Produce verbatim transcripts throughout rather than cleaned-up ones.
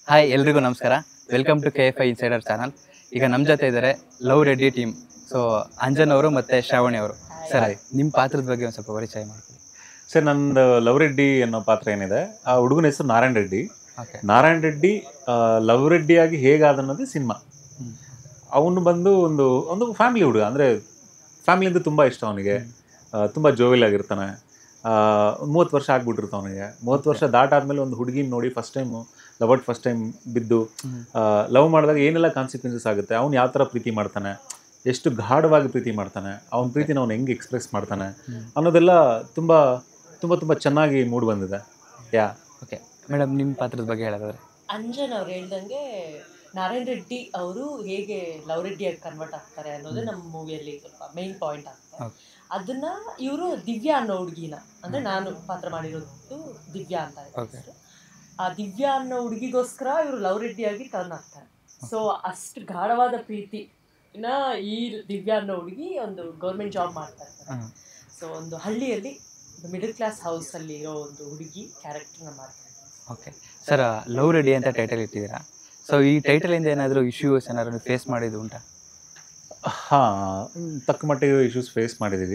Hi ಎಲ್ರಿಗೂ ನಮಸ್ಕಾರ. Welcome to K F I insider channel. ಈಗ ನಮ್ಮ ಜೊತೆ ಇದ್ದಾರೆ love Reddy team. So Anjan ಅವರು ಮತ್ತು ಶ್ರಾವಣಿ ಅವರು. ಸರ್, ನಿಮ್ಮ ಪಾತ್ರದ ಬಗ್ಗೆ ಒಂದು ಸ್ವಲ್ಪ ಪರಿಚಯ ಮಾಡ್ಕೊಳ್ಳಿ. ಸರ್, ನಂದು ಲವ್ ರೆಡ್ಡಿ ಅನ್ನೋ ಪಾತ್ರ ಏನಿದೆ, ಆ ಹುಡುಗನ ಹೆಸರು ನಾರಾಯಣ ರೆಡ್ಡಿ. ಓಕೆ. ನಾರಾಯಣ ರೆಡ್ಡಿ ಲವ್ ರೆಡ್ಡಿಯಾಗಿ ಹೇಗಾದ ಅನ್ನೋದೇ ಸಿನಿಮಾ. ಅವನು ಬಂದು ಒಂದು ಒಂದು ಫ್ಯಾಮಿಲಿ ಹುಡುಗ, ಅಂದರೆ ಫ್ಯಾಮಿಲಿಯಿಂದ ತುಂಬ ಇಷ್ಟ ಅವನಿಗೆ. ತುಂಬ ಜೋವಿಲ್ ಆಗಿರ್ತಾನೆ. ಮೂವತ್ತು ವರ್ಷ ಆಗ್ಬಿಟ್ಟಿರ್ತಾವೆ ಅವನಿಗೆ. ಮೂವತ್ತು ವರ್ಷ ದಾಟಾದ್ಮೇಲೆ ಒಂದು ಹುಡುಗಿನ ನೋಡಿ first time love at first time ಬಿದ್ದು ಲವ್ ಮಾಡಿದಾಗ ಏನೆಲ್ಲ ಕಾನ್ಸಿಕ್ವೆನ್ಸಸ್ ಆಗುತ್ತೆ, ಅವ್ನು ಯಾವ ಥರ ಪ್ರೀತಿ ಮಾಡ್ತಾನೆ, ಎಷ್ಟು ಗಾಢವಾಗಿ ಪ್ರೀತಿ ಮಾಡ್ತಾನೆ, ಅವನ ಪ್ರೀತಿನ ಅವ್ನು ಹೆಂಗೆ ಎಕ್ಸ್ಪ್ರೆಸ್ ಮಾಡ್ತಾನೆ ಅನ್ನೋದೆಲ್ಲ ತುಂಬ ತುಂಬ ತುಂಬ ಚೆನ್ನಾಗಿ ಮೂಡ್ ಬಂದಿದೆ. ಯಾ ಓಕೆ ಮೇಡಮ್, ನಿಮ್ಮ ಪಾತ್ರದ ಬಗ್ಗೆ ಹೇಳೋದಾದ್ರೆ? ಅಂಜನ್ ಅವ್ರು ಹೇಳ್ದಂಗೆ ನಾರಾಯಣ್ ರೆಡ್ಡಿ ಅವರು ಹೇಗೆ ಲವ್ ರೆಡ್ಡಿಯಾಗಿ ಕನ್ವರ್ಟ್ ಆಗ್ತಾರೆ ಅನ್ನೋದೇ ನಮ್ಮ ಮೂವಿಯಲ್ಲಿ ಸ್ವಲ್ಪ ಮೇನ್ ಪಾಯಿಂಟ್ ಆಗ್ತದೆ. ಅದನ್ನ ಇವರು ದಿವ್ಯಾ ಅನ್ನೋ ಹುಡುಗಿನ, ಅಂದ್ರೆ ನಾನು ಪಾತ್ರ ಮಾಡಿರೋದು ದಿವ್ಯಾ ಅಂತ ಹೆಸರು. ಆ ದಿವ್ಯಾ ಅನ್ನೋ ಹುಡುಗಿಗೋಸ್ಕರ ಇವರು ಲವ್ ರೆಡ್ಡಿಯಾಗಿ ಟರ್ನ್ ಆಗ್ತಾರೆ. ಸೊ ಅಷ್ಟು ಗಾಢವಾದ ಪ್ರೀತಿನ ಈ ದಿವ್ಯಾ ಅನ್ನೋ ಹುಡುಗಿ ಒಂದು ಗೌರ್ಮೆಂಟ್ ಜಾಬ್ ಮಾಡ್ತಾ ಇರ್ತಾರೆ. ಸೊ ಒಂದು ಹಳ್ಳಿಯಲ್ಲಿ ಮಿಡಲ್ ಕ್ಲಾಸ್ ಹೌಸ್ ಅಲ್ಲಿ ಇರೋ ಒಂದು ಹುಡುಗಿ ಕ್ಯಾರೆಕ್ಟರ್ನ ಮಾಡ್ತಾರೆ. ಓಕೆ ಸರ್, ಲವ್ ರೆಡ್ಡಿ ಅಂತ ಟೈಟಲ್ ಇಟ್ಟಿದ್ದೀರಾ. ಸೊ ಈ ಟೈಟಲಿಂದ ಏನಾದರೂ ಇಶ್ಯೂಸ್ ಏನಾದರೂ ಫೇಸ್ ಮಾಡಿದ್ದು ಉಂಟಾ? ಹಾಂ, ತಕ್ಕ ಮಟ್ಟಿಗೆ ಇಶ್ಯೂಸ್ ಫೇಸ್ ಮಾಡಿದ್ದೀವಿ.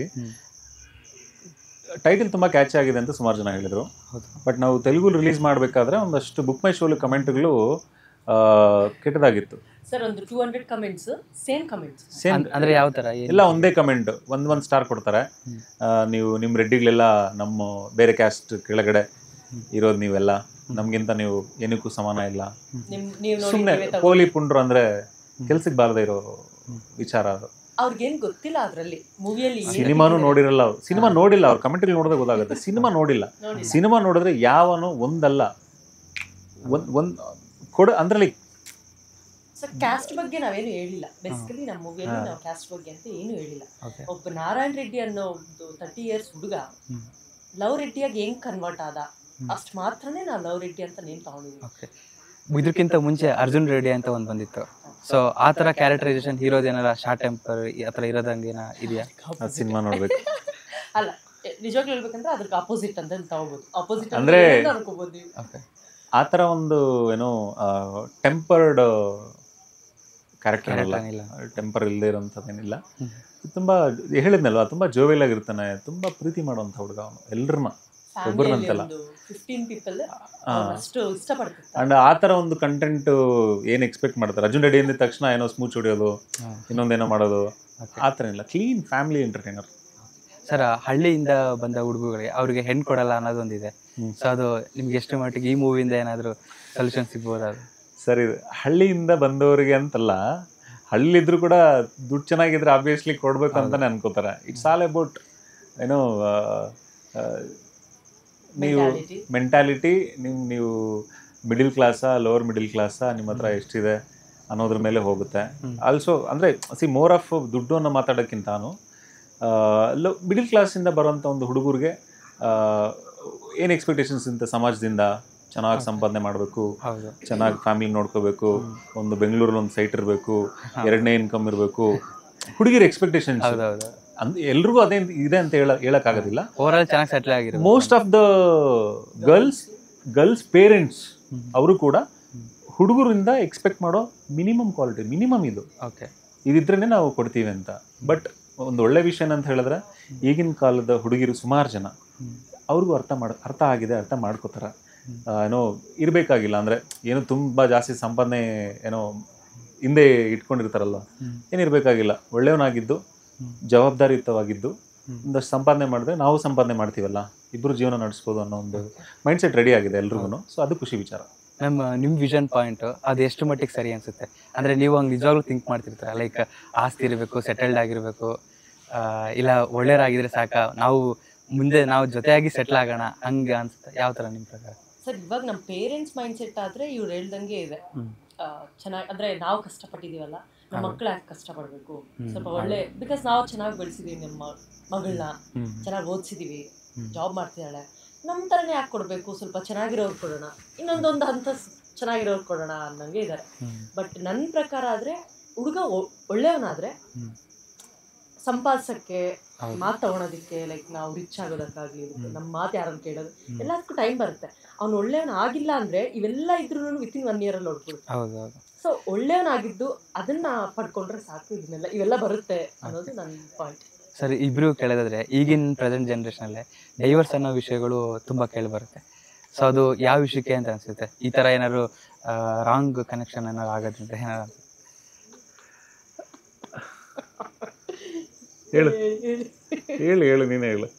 ಟೈಟಲ್ ತುಂಬ ಕ್ಯಾಚ್ ಆಗಿದೆ ಅಂತ ಸುಮಾರು ಜನ ಹೇಳಿದರು. ಬಟ್ ನಾವು ತೆಲುಗು ರಿಲೀಸ್ ಮಾಡಬೇಕಾದ್ರೆ ಒಂದಷ್ಟು ಬುಕ್ ಮೈ ಶೋಲಿ ಕಮೆಂಟ್ಗಳು ಕೆಟ್ಟದಾಗಿತ್ತು. ಸರ್, ಒಂದು two hundred comments same comments same ಅಂದರೆ ಯಾವ ಥರ? ಎಲ್ಲ ಒಂದೇ ಕಮೆಂಟ್, ಒಂದು ಒಂದು ಸ್ಟಾರ್ ಕೊಡ್ತಾರೆ. ನೀವು ನಿಮ್ಮ ರೆಡ್ಡಿಗಳೆಲ್ಲ ನಮ್ಮ ಬೇರೆ ಕ್ಯಾಸ್ಟ್ ಕೆಳಗಡೆ ಇರೋದು, ನೀವೆಲ್ಲ ನಮಗಿಂತ ನೀವು ಏನಕ್ಕೂ ಸಮಾನ ಇಲ್ಲ, ಸುಮ್ಮನೆ ಪೋಲಿ ಪುಂಡ್ರು ಅಂದರೆ ಕೆಲ್ಸಕ್ಕೆ ಬಾರದೇ ಇರೋ ವಿಚಾರ ಅದು. ಅವ್ರಿಗೇನು ಗೊತ್ತಿಲ್ಲ ಅದರಲ್ಲಿ ಮೂವಿಯಲ್ಲಿ. ಸಿನಿಮಾನು ನೋಡಿರಲ್ಲ ಅವ್ರು, ಸಿನಿಮಾ ನೋಡಿಲ್ಲ ಅವ್ರು. ಕಮೆಂಟ್ಗಳು ನೋಡಿದ್ರೆ ಗೊತ್ತಾಗುತ್ತೆ. ಸಿನಿಮಾ ನೋಡಿಲ್ಲ. ಸಿನಿಮಾ ನೋಡಿದ್ರೆ ಯಾವನು ಒಂದಲ್ಲ ಒಂದ್ ಒಂದ್ ಕೊಡ ಅಂದ್ರೆ ಲೈಕ್ ಸರ್, ಕ್ಯಾಸ್ಟ್ ಬಗ್ಗೆ ನಾವೇನು ಹೇಳಿಲ್ಲ. ಬೇಸಿಕಲಿ ನಮ್ಮ ಮೂವಿಯಲ್ಲಿ ನಾವು ಕ್ಯಾಸ್ಟ್ ಬಗ್ಗೆ ಅಂತ ಏನು ಹೇಳಿಲ್ಲ. ಒಬ್ಬ ನಾರಾಯಣ್ ರೆಡ್ಡಿ ಅನ್ನೋ ಒಂದು ತರ್ಟಿ ಇಯರ್ಸ್ ಹುಡುಗ ಲವ್ ರೆಡ್ಡಿಯಾಗಿ ಹೆಂಗ್ ಕನ್ವರ್ಟ್ ಆದ ಅಷ್ಟು ಮಾತ್ರನೇ ನಾವು ಲವ್ ರೆಡ್ಡಿ ಅಂತ ನೇಮ್ ತಗೊಂಡಿದ್ವಿ. ಓಕೆ. ಇದಕ್ಕಿಂತ ಮುಂಚೆ ಅರ್ಜುನ್ ರೆಡ್ಡಿ ಅಂತ ಒಂದು ಬಂದಿತ್ತು. ಸೊ ಆ ಥರ ಕ್ಯಾರೆಕ್ಟರೈಸೇಷನ್ ಹೀರೋದ್ ಏನಾರ ಶಾರ್ಟ್ ಟೆಂಪರ್ ಆ ಥರ ಇರೋದಂಗೇನ ಇದೆಯಾ? ಸಿನಿಮಾ ನೋಡ್ಬೇಕು. ಅಲ್ಲ, ನಿಜವಾಗ್ಲೂ ಹೇಳ್ಬೇಕಂದ್ರೆ ಅದ್ರಿಗೆ ಅಪೋಸಿಟ್ ಅಂತ ತಗೋಬಹುದು. ಅಪೋಸಿಟ್ ಅಂದ್ರೆ ಅನ್ಕೋಬಹುದು ನೀವು. ಆ ಥರ ಒಂದು ಏನೋ ಟೆಂಪರ್ಡ್ ಕ್ಯಾರೆಕ್ಟರ್ ಅಲ್ಲ, ಟೆಂಪರ್ ಇಲ್ಲದೆ ಇರೋಂಥದ್ದೇನಿಲ್ಲ. ತುಂಬ ಹೇಳಿದ್ನಲ್ವ, ತುಂಬ ಜೋವಿಯಲ್ ಆಗಿರ್ತಾನೆ, ತುಂಬ ಪ್ರೀತಿ ಮಾಡುವಂಥ ಹುಡುಗ ಅವನು. ಎಲ್ರನ್ನ ಒಬ್ಬರನ್ನಂತಲ್ಲ, ಅಂಡ್ ಆ ಥರ ಒಂದು ಕಂಟೆಂಟ್ ಏನು ಎಕ್ಸ್ಪೆಕ್ಟ್ ಮಾಡ್ತಾರೆ. ಅರ್ಜುನ್ ರೆಡ್ಡಿ ಅಂದಿದ ತಕ್ಷಣ ಏನೋ ಸ್ಮೂಚ್ ಹೊಡಿಯೋದು, ಇನ್ನೊಂದೇನೋ ಮಾಡೋದು, ಆ ಥರ ಇಲ್ಲ. Clean family entertainer. ಸರ್, ಹಳ್ಳಿಯಿಂದ ಬಂದ ಹುಡುಗಗಳಿಗೆ ಅವ್ರಿಗೆ ಹೆಣ್ಣು ಕೊಡಲ್ಲ ಅನ್ನೋದೊಂದಿದೆ. ಸೊ ಅದು ನಿಮ್ಗೆ ಎಷ್ಟು ಮಟ್ಟಿಗೆ ಈ ಮೂವಿಯಿಂದ ಏನಾದರೂ ಸೊಲ್ಯೂಷನ್ ಸಿಗ್ಬೋದು? ಅದು ಸರಿ, ಹಳ್ಳಿಯಿಂದ ಬಂದವರಿಗೆ ಅಂತಲ್ಲ, ಹಳ್ಳಿದ್ರು ಕೂಡ ದುಡ್ಡು ಚೆನ್ನಾಗಿದ್ರೆ ಆಬ್ವಿಯಸ್ಲಿ ಕೊಡ್ಬೇಕು ಅಂತಾನೆ ಅನ್ಕೋತಾರೆ. ಇಟ್ಸ್ ಆಲ್ ಅಬೌಟ್ ಏನೋ ನೀವು ಮೆಂಟಾಲಿಟಿ, ನಿಮ್ಮ ನೀವು ಮಿಡಿಲ್ ಕ್ಲಾಸಾ ಲೋವರ್ ಮಿಡಿಲ್ ಕ್ಲಾಸಾ, ನಿಮ್ಮ ಹತ್ರ ಎಷ್ಟಿದೆ ಅನ್ನೋದ್ರ ಮೇಲೆ ಹೋಗುತ್ತೆ. ಆಲ್ಸೋ ಅಂದರೆ ಸಿ ಮೋರ್ ಆಫ್ ದುಡ್ಡು ಅನ್ನೋ ಮಾತಾಡೋಕ್ಕಿಂತಾನು ಲೋ ಮಿಡಿಲ್ ಕ್ಲಾಸಿಂದ ಬರುವಂಥ ಒಂದು ಹುಡುಗರಿಗೆ ಏನು ಎಕ್ಸ್ಪೆಕ್ಟೇಷನ್ಸ್ ಇಂಥ ಸಮಾಜದಿಂದ ಚೆನ್ನಾಗಿ ಸಂಪಾದನೆ ಮಾಡಬೇಕು, ಚೆನ್ನಾಗಿ ಫ್ಯಾಮಿಲಿ ನೋಡ್ಕೋಬೇಕು, ಒಂದು ಬೆಂಗಳೂರಲ್ಲಿ ಒಂದು ಸೈಟ್ ಇರಬೇಕು, ಎರಡನೇ ಇನ್ಕಮ್ ಇರಬೇಕು, ಹುಡುಗಿರ ಎಕ್ಸ್ಪೆಕ್ಟೇಷನ್ಸ್ ಅಂದ್ರೆ ಎಲ್ರಿಗೂ ಅದೇ ಇದೆ ಅಂತ ಹೇಳ ಹೇಳಕ್ಕಾಗೋದಿಲ್ಲ. ಚೆನ್ನಾಗಿ ಸೆಟ್ಲ್ ಆಗಿರೋ most of the girls girls parents ಅವರು ಕೂಡ ಹುಡುಗರಿಂದ ಎಕ್ಸ್ಪೆಕ್ಟ್ ಮಾಡೋ ಮಿನಿಮಮ್ ಕ್ವಾಲಿಟಿ, ಮಿನಿಮಮ್ ಇದು ಓಕೆ ಇದಿದ್ರೇ ನಾವು ಕೊಡ್ತೀವಿ ಅಂತ. ಬಟ್ ಒಂದು ಒಳ್ಳೆ ವಿಷಯ ಏನಂತ ಹೇಳಿದ್ರೆ, ಈಗಿನ ಕಾಲದ ಹುಡುಗಿರು ಸುಮಾರು ಜನ ಅವ್ರಿಗೂ ಅರ್ಥ ಮಾಡ ಅರ್ಥ ಆಗಿದೆ, ಅರ್ಥ ಮಾಡ್ಕೋತಾರೆ. ಏನೋ ಇರಬೇಕಾಗಿಲ್ಲ ಅಂದರೆ ಏನು ತುಂಬ ಜಾಸ್ತಿ ಸಂಪಾದನೆ ಏನೋ ಹಿಂದೆ ಇಟ್ಕೊಂಡಿರ್ತಾರಲ್ಲ, ಏನಿರಬೇಕಾಗಿಲ್ಲ. ಒಳ್ಳೆಯವನಾಗಿದ್ದು ಜವಾಬ್ದಾರಿಯುತವಾಗಿದ್ದು ಒಂದಷ್ಟು ಸಂಪಾದನೆ ಮಾಡಿದ್ರೆ ನಾವು ಸಂಪಾದನೆ ಮಾಡ್ತೀವಲ್ಲ, ಇಬ್ಬರು ಜೀವನ ನಡೆಸ್ಬೋದು ಅನ್ನೋ ಒಂದು ಮೈಂಡ್ ಸೆಟ್ ರೆಡಿ ಆಗಿದೆ ಎಲ್ರಿಗೂ. ಸೊ ಅದು ಖುಷಿ ವಿಚಾರ. ನಮ್ಮ ನಿಮ್ಮ ವಿಷನ್ ಪಾಯಿಂಟ್ ಅದು ಎಷ್ಟು ಮಟ್ಟಿಗೆ ಸರಿ ಅನಿಸುತ್ತೆ? ಅಂದರೆ ನೀವು ಹಂಗೆ ನಿಜವಾಗ್ಲೂ ಥಿಂಕ್ ಮಾಡ್ತಿರ್ತಾರೆ, ಲೈಕ್ ಆಸ್ತಿ ಇರಬೇಕು, ಸೆಟಲ್ಡ್ ಆಗಿರಬೇಕು, ಇಲ್ಲ ಒಳ್ಳೆಯರಾಗಿದ್ರೆ ಸಾಕ, ನಾವು ಮುಂದೆ ನಾವು ಜೊತೆಯಾಗಿ ಸೆಟ್ಲ್ ಆಗೋಣ, ಹಂಗೆ ಅನ್ಸುತ್ತೆ? ಯಾವ ಥರ ನಿಮ್ಮ ಪ್ರಕಾರ? ಸರ್, ಇವಾಗ ನಮ್ಮ ಪೇರೆಂಟ್ಸ್ ಮೈಂಡ್ ಸೆಟ್ ಆದರೆ ಇವ್ರು ಹೇಳ್ದಂಗೆ ಇದೆ. ಚೆನ್ನಾಗಿ ಅಂದರೆ ನಾವು ಕಷ್ಟಪಟ್ಟಿದ್ದೀವಲ್ಲ, ನಮ್ಮ ಮಕ್ಕಳು ಯಾಕೆ ಕಷ್ಟಪಡಬೇಕು, ಸ್ವಲ್ಪ ಒಳ್ಳೆ, ಬಿಕಾಸ್ ನಾವು ಚೆನ್ನಾಗಿ ಬೆಳೆಸಿದೀವಿ, ನಮ್ಮ ಮಗಳನ್ನ ಚೆನ್ನಾಗಿ ಓದಿಸಿದೀವಿ, ಜಾಬ್ ಮಾಡ್ತಿದ್ದಾಳೆ, ನಮ್ಮ ಥರನೇ ಯಾಕೆ ಕೊಡಬೇಕು, ಸ್ವಲ್ಪ ಚೆನ್ನಾಗಿರೋರು ಕೊಡೋಣ, ಇನ್ನೊಂದೊಂದು ಹಂತ ಚೆನ್ನಾಗಿರೋರು ಕೊಡೋಣ ಅನ್ನಂಗೆ ಇದ್ದಾರೆ. ಬಟ್ ನನ್ನ ಪ್ರಕಾರ ಆದರೆ ಹುಡುಗ ಒಳ್ಳೆಯವನಾದರೆ ಸಂಪಾದಿಸಕ್ಕೆ ಮಾತು ತಗೊಳೋದಕ್ಕೆ ಲೈಕ್ ನಾವು ರಿಚ್ ಆಗೋದಕ್ಕಾಗ್ಲಿ ನಮ್ಮ ಮಾತು ಯಾರನ್ನು ಕೇಳೋದು ಎಲ್ಲದಕ್ಕೂ ಟೈಮ್ ಬರುತ್ತೆ. ಅವ್ನು ಒಳ್ಳೆಯವನು ಆಗಿಲ್ಲ ಅಂದ್ರೆ ಇವೆಲ್ಲ ಇದ್ರೂ ವಿತಿನ್ ಒನ್ ಇಯರ್ ಅಲ್ಲಿ ನೋಡ್ಬಿಡುತ್ತೆ. ಸೊ ಒಳ್ಳೆಯವನಾಗಿದ್ದು ಅದನ್ನ ಪಡ್ಕೊಂಡ್ರೆ ಸಾಕು, ಇದನ್ನೆಲ್ಲ ಇವೆಲ್ಲ ಬರುತ್ತೆ ಅನ್ನೋದು ನನ್ನ ಪಾಯಿಂಟ್. ಸರಿ, ಇಬ್ರಿಗೂ ಕೇಳೋದಾದ್ರೆ ಈಗಿನ ಪ್ರೆಸೆಂಟ್ ಜನ್ರೇಷನಲ್ಲೇ ಡೈವರ್ಸ್ ಅನ್ನೋ ವಿಷಯಗಳು ತುಂಬ ಕೇಳಿ ಬರುತ್ತೆ. ಸೊ ಅದು ಯಾವ ವಿಷಯಕ್ಕೆ ಅಂತ ಅನಿಸುತ್ತೆ? ಈ ಥರ ಏನಾದ್ರು ರಾಂಗ್ ಕನೆಕ್ಷನ್ ಏನಾದ್ರು ಆಗೋದ್ರಿಂದ ಏನಾದ್ರು ಅನ್ಸುತ್ತೆ? ಹೇಳು ಹೇಳು ಹೇಳು ನೀನೇ ಹೇಳು.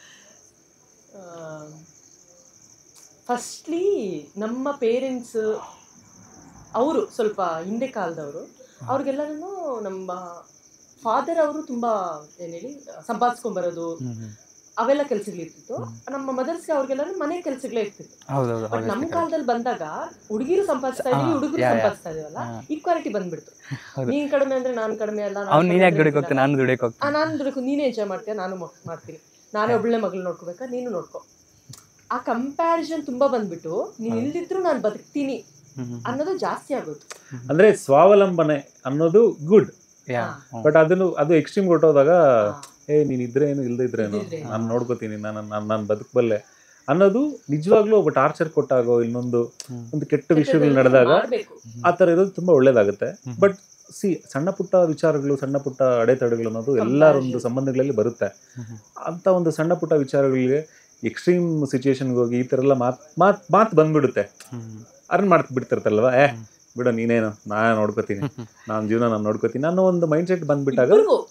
ಫಸ್ಟ್ಲಿ ನಮ್ಮ ಪೇರೆಂಟ್ಸ್ ಅವರು ಸ್ವಲ್ಪ ಹಿಂದೆ ಕಾಲದವರು, ಅವ್ರಿಗೆಲ್ಲನೂ ನಮ್ಮ ಫಾದರ್ ಅವರು ತುಂಬಾ ಏನ್ ಹೇಳಿ ಸಂಪಾದಿಸ್ಕೊಂಡ್ಬರೋದು ಅವೆಲ್ಲ ಕೆಲ್ಸಗಳಿರ್ತಿತ್ತು. ನಮ್ಮ ಮದರ್ಸ್ಗೆ ಅವ್ರಿಗೆಲ್ಲ ಮನೆ ಕೆಲ್ಸಗಳೇ ಇರ್ತಿತ್ತು. ಬಟ್ ನಮ್ಮ ಕಾಲದಲ್ಲಿ ಬಂದಾಗ ಹುಡುಗಿರು ಸಂಪಾದಿಸ್ತಾ ಇದೀವಿ, ಹುಡುಗರು ಸಂಪಾದಿಸ್ತಾ ಇದೀವಲ್ಲ, ಈಕ್ವಾಲಿಟಿ ಬಂದ್ಬಿಡ್ತು. ನೀನ್ ಕಡಿಮೆ ಅಂದ್ರೆ ನಾನ್ ಕಡಿಮೆ ಅಲ್ಲ, ನಾನು ದುಡಿಕೋ, ನೀನೇ ಎಂಜಾಯ್ ಮಾಡ್ತೀಯ, ನಾನು ಮಾಡ್ತೀನಿ, ನಾನೇ ಒಳ್ಳೆ ಮಗಳು ನೋಡ್ಕೋಬೇಕಾ, ನೀನು ನೋಡ್ಕೊ. ಆ ಕಂಪ್ಯಾರಿಸನ್ ತುಂಬಾ ಬಂದ್ಬಿಟ್ಟು ನೀನ್ ಇಲ್ದಿದ್ರು ನಾನು ಬದುಕ್ತೀನಿ ಅನ್ನೋದು ಜಾಸ್ತಿ ಆಗೋದು. ಅಂದ್ರೆ ಸ್ವಾವಲಂಬನೆ ಅನ್ನೋದು ಗುಡ್, ಬಟ್ ಅದನ್ನು ಅದು ಎಕ್ಸ್ಟ್ರೀಮ್ ಕೊಟ್ಟೋದಾಗ ಏ ನೀನ್ ಇದ್ರೆ ಏನು ಇಲ್ದೇ ಇದ್ರೇನು ನಾನು ನೋಡ್ಕೋತೀನಿ, ನಾನು ನಾನು ಬದುಕಬಲ್ಲೆ ಅನ್ನೋದು ನಿಜವಾಗ್ಲೂ ಒಬ್ಬ ಟಾರ್ಚರ್ ಕೊಟ್ಟಾಗೋ ಇನ್ನೊಂದು ಒಂದು ಕೆಟ್ಟ ವಿಷಯಗಳು ನಡೆದಾಗ ಆ ಥರ ಇರೋದು ತುಂಬಾ ಒಳ್ಳೇದಾಗುತ್ತೆ. ಬಟ್ ಸಿ ಸಣ್ಣ ಪುಟ್ಟ ವಿಚಾರಗಳು, ಸಣ್ಣ ಪುಟ್ಟ ಅಡೆತಡೆಗಳು ಅನ್ನೋದು ಎಲ್ಲರೊಂದು ಸಂಬಂಧಗಳಲ್ಲಿ ಬರುತ್ತೆ. ಅಂತ ಒಂದು ಸಣ್ಣ ಪುಟ್ಟ ವಿಚಾರಗಳಿಗೆ ಎಕ್ಸ್ಟ್ರೀಮ್ ಸಿಚುಯೇಷನ್ಗೆ ಹೋಗಿ ಈ ಥರ ಎಲ್ಲ ಮಾತು ಮಾತು ಮಾತು ಬಂದ್ಬಿಡುತ್ತೆ. ಅರ್ನ್ ಮಾಡ್ತಾ ಬಿಡ್ತಿರ್ತಲ್ವ, ಏ ಬಿಡ ನೀನೇನು ನಾನು ನೋಡ್ಕೋತೀನಿ, ನಾನು ಜೀವನ ನಾನು ನೋಡ್ಕೋತೀನಿ ಅನ್ನೋ ಒಂದು ಮೈಂಡ್ ಸೆಟ್ ಬಂದ್ಬಿಟ್ಟಾಗ